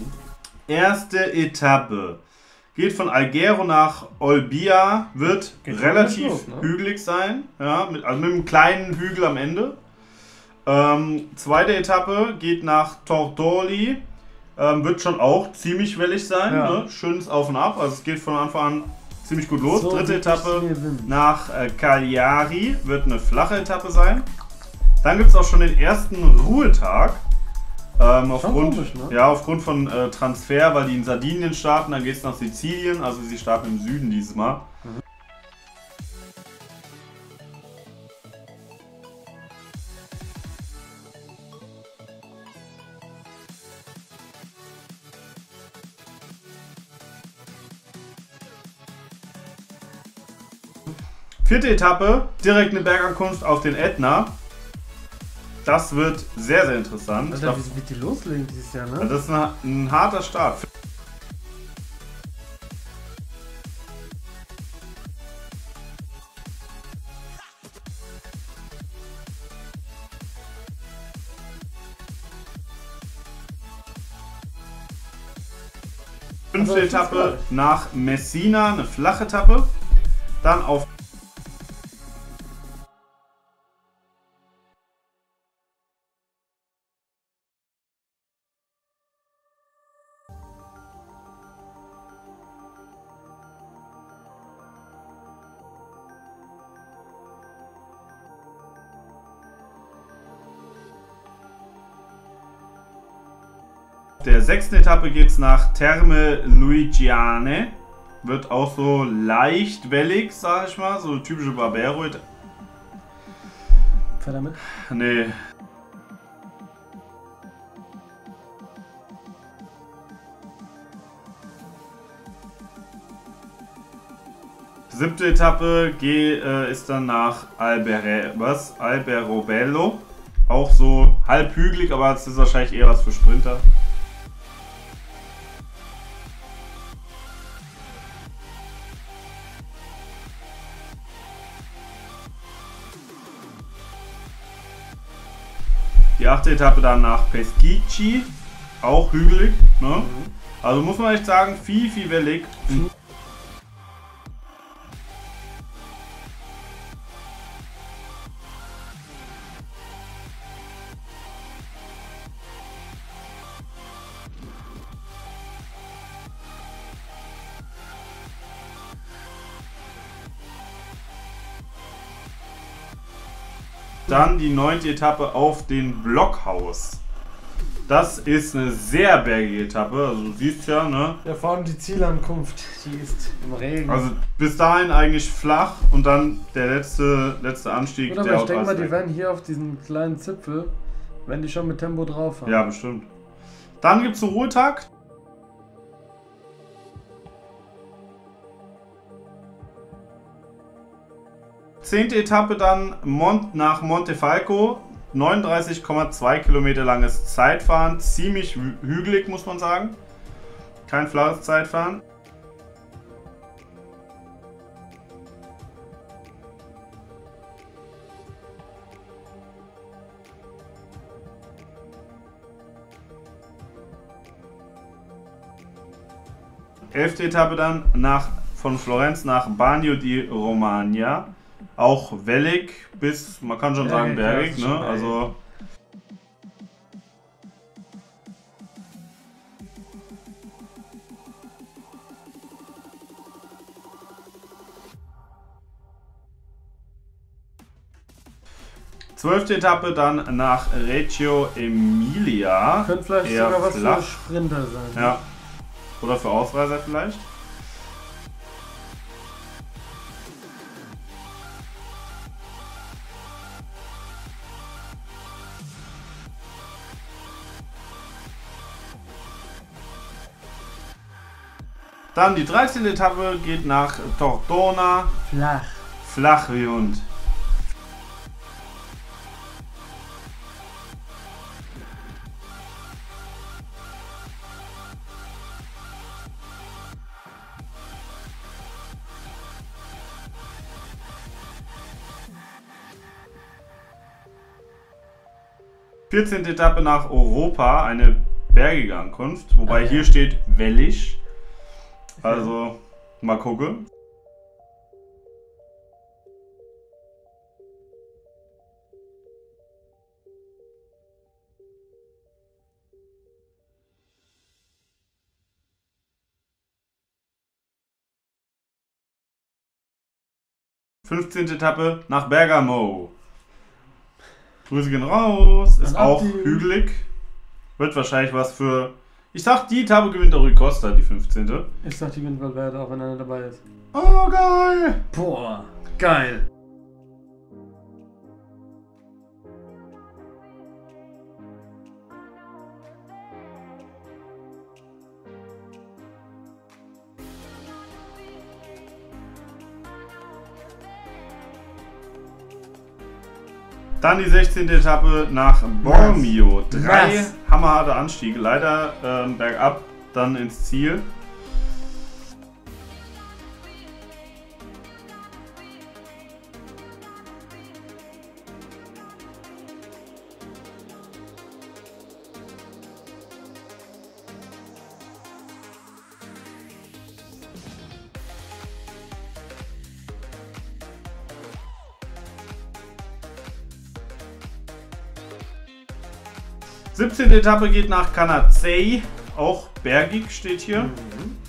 Erste Etappe. Geht von Alghero nach Olbia, wird Geht relativ schon los, ne? hügelig sein, ja, mit, also mit einem kleinen Hügel am Ende. Ähm, zweite Etappe geht nach Tortoli, ähm, wird schon auch ziemlich wellig sein, Ja. ne? Schönes Auf und Ab, also es geht von Anfang an ziemlich gut los. So Dritte wie Etappe ich sie bin. nach äh, Cagliari wird eine flache Etappe sein. Dann gibt es auch schon den ersten Ruhetag. Ähm, aufgrund, komisch, ne? ja, aufgrund von äh, Transfer, weil die in Sardinien starten, dann geht es nach Sizilien, also sie starten im Süden dieses Mal. Mhm. Vierte Etappe, direkt eine Bergankunft auf den Ätna. Das wird sehr, sehr interessant. Alter, wie wird die loslegen dieses Jahr, ne? Das ist ein, ein harter Start. Fünfte Etappe nach Messina, eine flache Etappe. Dann auf der sechsten Etappe geht es nach Terme Luigiane. Wird auch so leicht wellig, sag ich mal. So typische Barbero. Fährt er mit? Nee. Siebte Etappe geh, äh, ist dann nach Albere, was? Alberobello. Auch so halb hügelig, aber es ist wahrscheinlich eher was für Sprinter. Die achte Etappe dann nach Peschici, auch hügelig. Ne? Mhm. Also muss man echt sagen, viel, viel wellig. Mhm. Dann die neunte Etappe auf den Blockhaus. Das ist eine sehr bergige Etappe, also du siehst ja, ne? Ja, vor allem die Zielankunft, die ist im Regen. Also bis dahin eigentlich flach und dann der letzte, letzte Anstieg. Gut, aber der ich denke mal, die werden hier auf diesen kleinen Zipfel, wenn die schon mit Tempo drauf haben. Ja, bestimmt. Dann gibt es einen Ruhetag. Zehnte Etappe dann Mont nach Montefalco, neununddreißig Komma zwei Kilometer langes Zeitfahren, ziemlich hügelig muss man sagen, kein flaches Zeitfahren. Elfte Etappe dann nach, von Florenz nach Bagno di Romagna. Auch wellig bis, man kann schon ja, sagen, bergig, ne? Schon, also. Zwölfte Etappe dann nach Reggio Emilia. Könnte vielleicht eher sogar was flach. für Sprinter sein. Ja. Oder für Ausreißer vielleicht. Dann die dreizehnte Etappe geht nach Tortona. Flach. Flach wie Hund. vierzehnte Etappe nach Europa, eine bergige Ankunft, wobei okay. Hier steht wellig. Also, mal gucken. fünfzehnte Etappe nach Bergamo. Grüße gehen raus. Ist Dann auch Abdi. hügelig. Wird wahrscheinlich was für... Ich sag, die Etappe gewinnt auch Rui Costa, die fünfzehnte. Ich sag, die gewinnt Valverde, auch wenn einer dabei ist. Oh, geil. Boah, geil. Dann die sechzehnte Etappe nach Bormio. Drei Was? hammerharte Anstiege. Leider ähm, bergab, dann ins Ziel. siebzehnte Etappe geht nach Canazei, auch bergig steht hier. Mhm.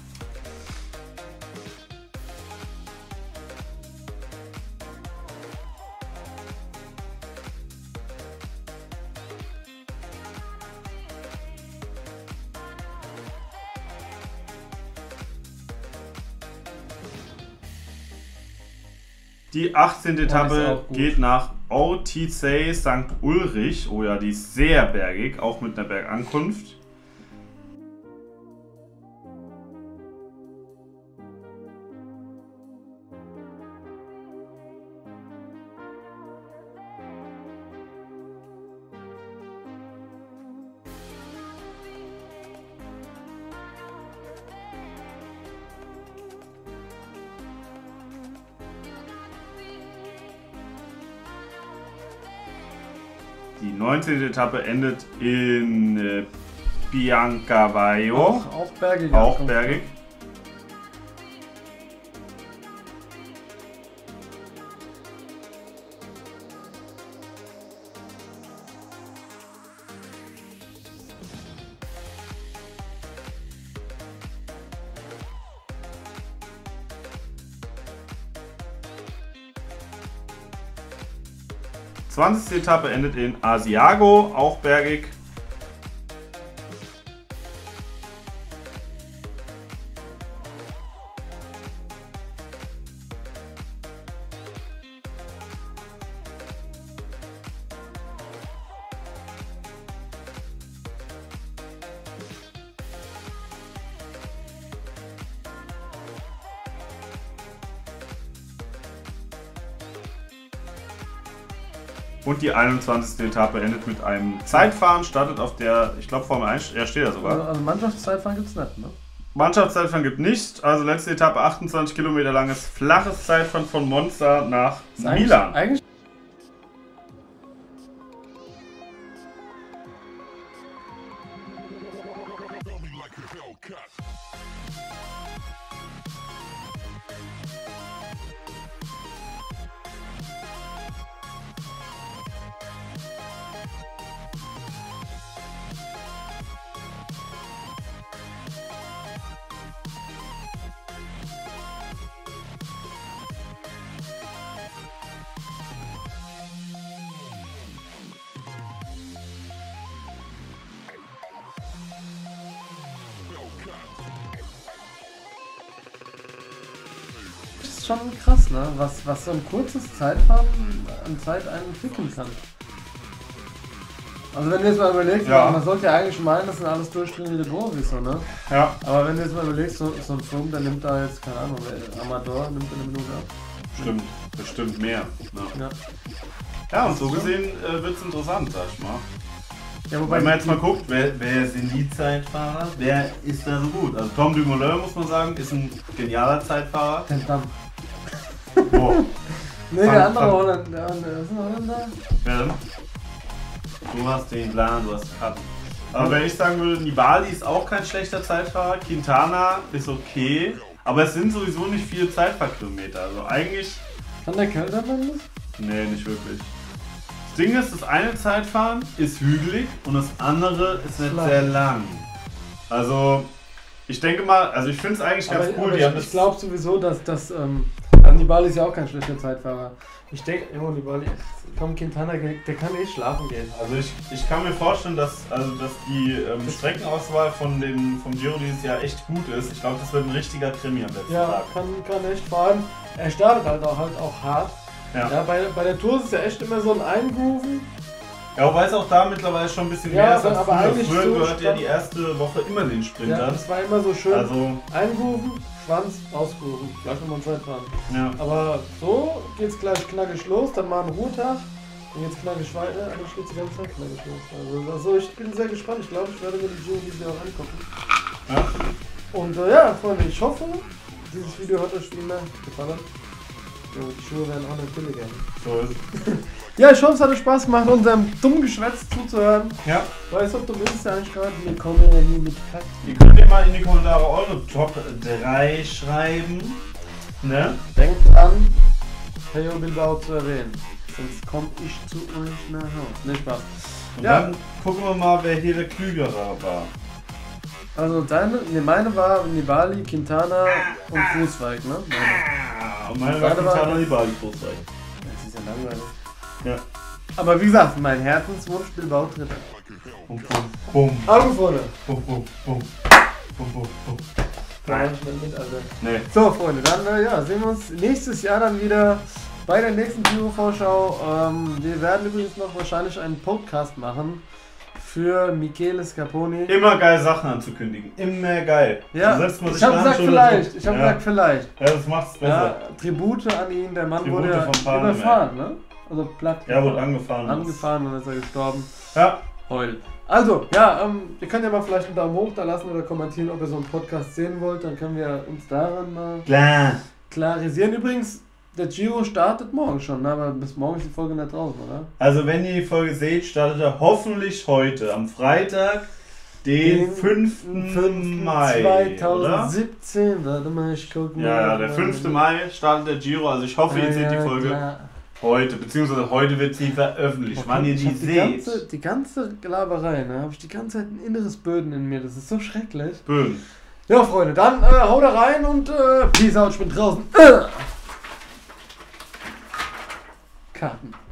Die achtzehnte Oh, die ist Etappe auch gut. geht nach Oticei Sankt Ulrich. Oh ja, die ist sehr bergig, auch mit einer Bergankunft. Die neunzehnte Etappe endet in äh, Biancavallo. Auch, auch bergig. Auch bergig. zwanzigste Etappe endet in Asiago, auch bergig. Und die einundzwanzigste Etappe endet mit einem Zeitfahren, startet auf der, ich glaube Formel eins, er steht da sogar. Also, also Mannschaftszeitfahren gibt's nicht, ne? Mannschaftszeitfahren gibt nicht, also letzte Etappe achtundzwanzig Kilometer langes flaches Zeitfahren von Monza nach Ist eigentlich- Milan. Eigentlich ist schon krass, ne? Was, was so ein kurzes Zeitfahren an Zeit einen entwickeln kann. Also wenn du jetzt mal überlegst, Ja. man sollte ja eigentlich meinen, das sind alles durchtrainierte Profis, so, ne? Ja, Aber wenn du jetzt mal überlegst, so, so ein Film, der nimmt da jetzt, keine Ahnung, der Amador nimmt eine Minute ab. stimmt, bestimmt mehr. Ja, Ja. ja und so gesehen äh, wird es interessant, sag ich mal. Ja, wobei Wenn man jetzt mal guckt, wer, wer sind die Zeitfahrer, wer ist da so gut? Also Tom Dumoulin, muss man sagen, ist ein genialer Zeitfahrer. den Damm. Boah, Nee, Fang- der andere fang- Holländer, der andere, ist ein Holländer? wer denn? Du hast den Plan, du hast Karten. Aber wenn ich sagen würde, Nibali ist auch kein schlechter Zeitfahrer, Quintana ist okay, aber es sind sowieso nicht viele Zeitfahrkilometer. Also eigentlich, Kann der kälter werden? nee, nicht wirklich. Das Ding ist, das eine Zeitfahren ist hügelig und das andere ist nicht Flach. sehr lang. Also, ich denke mal, also ich finde es eigentlich ganz Aber, cool. aber die haben ich, ich das- glaube sowieso, dass, dass ähm, Ja, Nibali ist ja auch kein schlechter Zeitfahrer. Ich denke, oh, Nibali, komm, Quintana, der kann eh schlafen gehen. Also ich, ich kann mir vorstellen, dass, also dass die ähm, Streckenauswahl von dem, vom Giro dieses Jahr echt gut ist. Ich glaube, das wird ein richtiger Krimi am letzten Ja, Tag. kann, kann echt. Vor allem, er startet halt auch, halt auch hart. Ja. Ja, bei, bei der Tour ist es ja echt immer so ein Eingrooven. Ja, wobei es auch da mittlerweile schon ein bisschen Ja, mehr ist als aber früher. eigentlich Früher so gehört ja stand- die erste Woche immer den Ja, Sprintern. das war immer so schön. Also, Eingrooven, Schwanz, ausgrooven. Gleich nochmal ein Zeitfahren. ja. Aber so geht's gleich knackig los, dann mal ein Ruhetag. Und jetzt knackig weiter, dann steht die ganze Zeit knackig los. Also, also ich bin sehr gespannt. Ich glaube, ich werde mir die Giro dieses Jahr auch angucken. Ja. Und äh, ja, Freunde, ich hoffe, dieses Video hat euch wie immer gefallen. Ja, die Schuhe werden auch nicht billiger. So ist es. Ja, ich hoffe, es hat euch Spaß gemacht, unserem dummen Geschwätz zuzuhören. Ja. Weißt du, ob du willst ja eigentlich gerade? Wir kommen ja nie mit Kack. Ihr könnt ja mal in die Kommentare eure Top drei schreiben. Ne? Denkt an, Pello Bilbao zu erwähnen. Sonst komme ich zu euch nach Hause. Nicht Spaß. Und Ja. dann gucken wir mal, wer hier der Klügere war. Also deine, ne, meine war Nibali, Quintana und Großweig, ne? Meine. Ah, und meine war Meine war- Quintana Nibali Großreich. Das ist ja langweilig. Ja. Aber wie gesagt, mein Herzenswunsch Bilbao Dritter. Bum, bum, bum. Augen vorne. Bum, bum, bum. Bum, bum, bum. Da war ich nicht mit, Alter. Nee. So, Freunde, dann äh, ja, sehen wir uns nächstes Jahr dann wieder bei der nächsten Giro-Vorschau. Ähm, wir werden übrigens noch wahrscheinlich einen Podcast machen für Michele Scarponi. Immer geil Sachen anzukündigen. Immer geil. Ja, So setzt man sich ich habe ran, gesagt schon vielleicht. so- Ich habe ja. gesagt vielleicht. Ja, das macht's besser. Ja, Tribute an ihn. Der Mann Tribute wurde ja von Panem, überfahren, ne? Also platt. Ja, wurde angefahren. Angefahren und dann ist er gestorben. Ja. Heul. Also, ja, ähm, ihr könnt ja mal vielleicht einen Daumen hoch da lassen oder kommentieren, ob ihr so einen Podcast sehen wollt. Dann können wir uns daran mal Klar. klarisieren. Übrigens, der Giro startet morgen schon, ne? Aber bis morgen ist die Folge nicht draußen, oder? Also wenn ihr die Folge seht, startet er hoffentlich heute, am Freitag, den fünften Mai, oder? zweitausendsiebzehn, warte mal, ich guck mal. Ja, ja, der fünfte Mai startet der Giro, also ich hoffe, ihr Ja, seht die ja, Folge klar. heute, beziehungsweise heute wird sie veröffentlicht, wann ihr Ich die hab die seht. ganze, die ganze Glaberei, ne? Habe ich die ganze Zeit ein inneres Böden in mir, das ist so schrecklich. Böden. Ja, Freunde, dann äh, haut da rein und äh, peace out, ich bin draußen. Äh. Karten.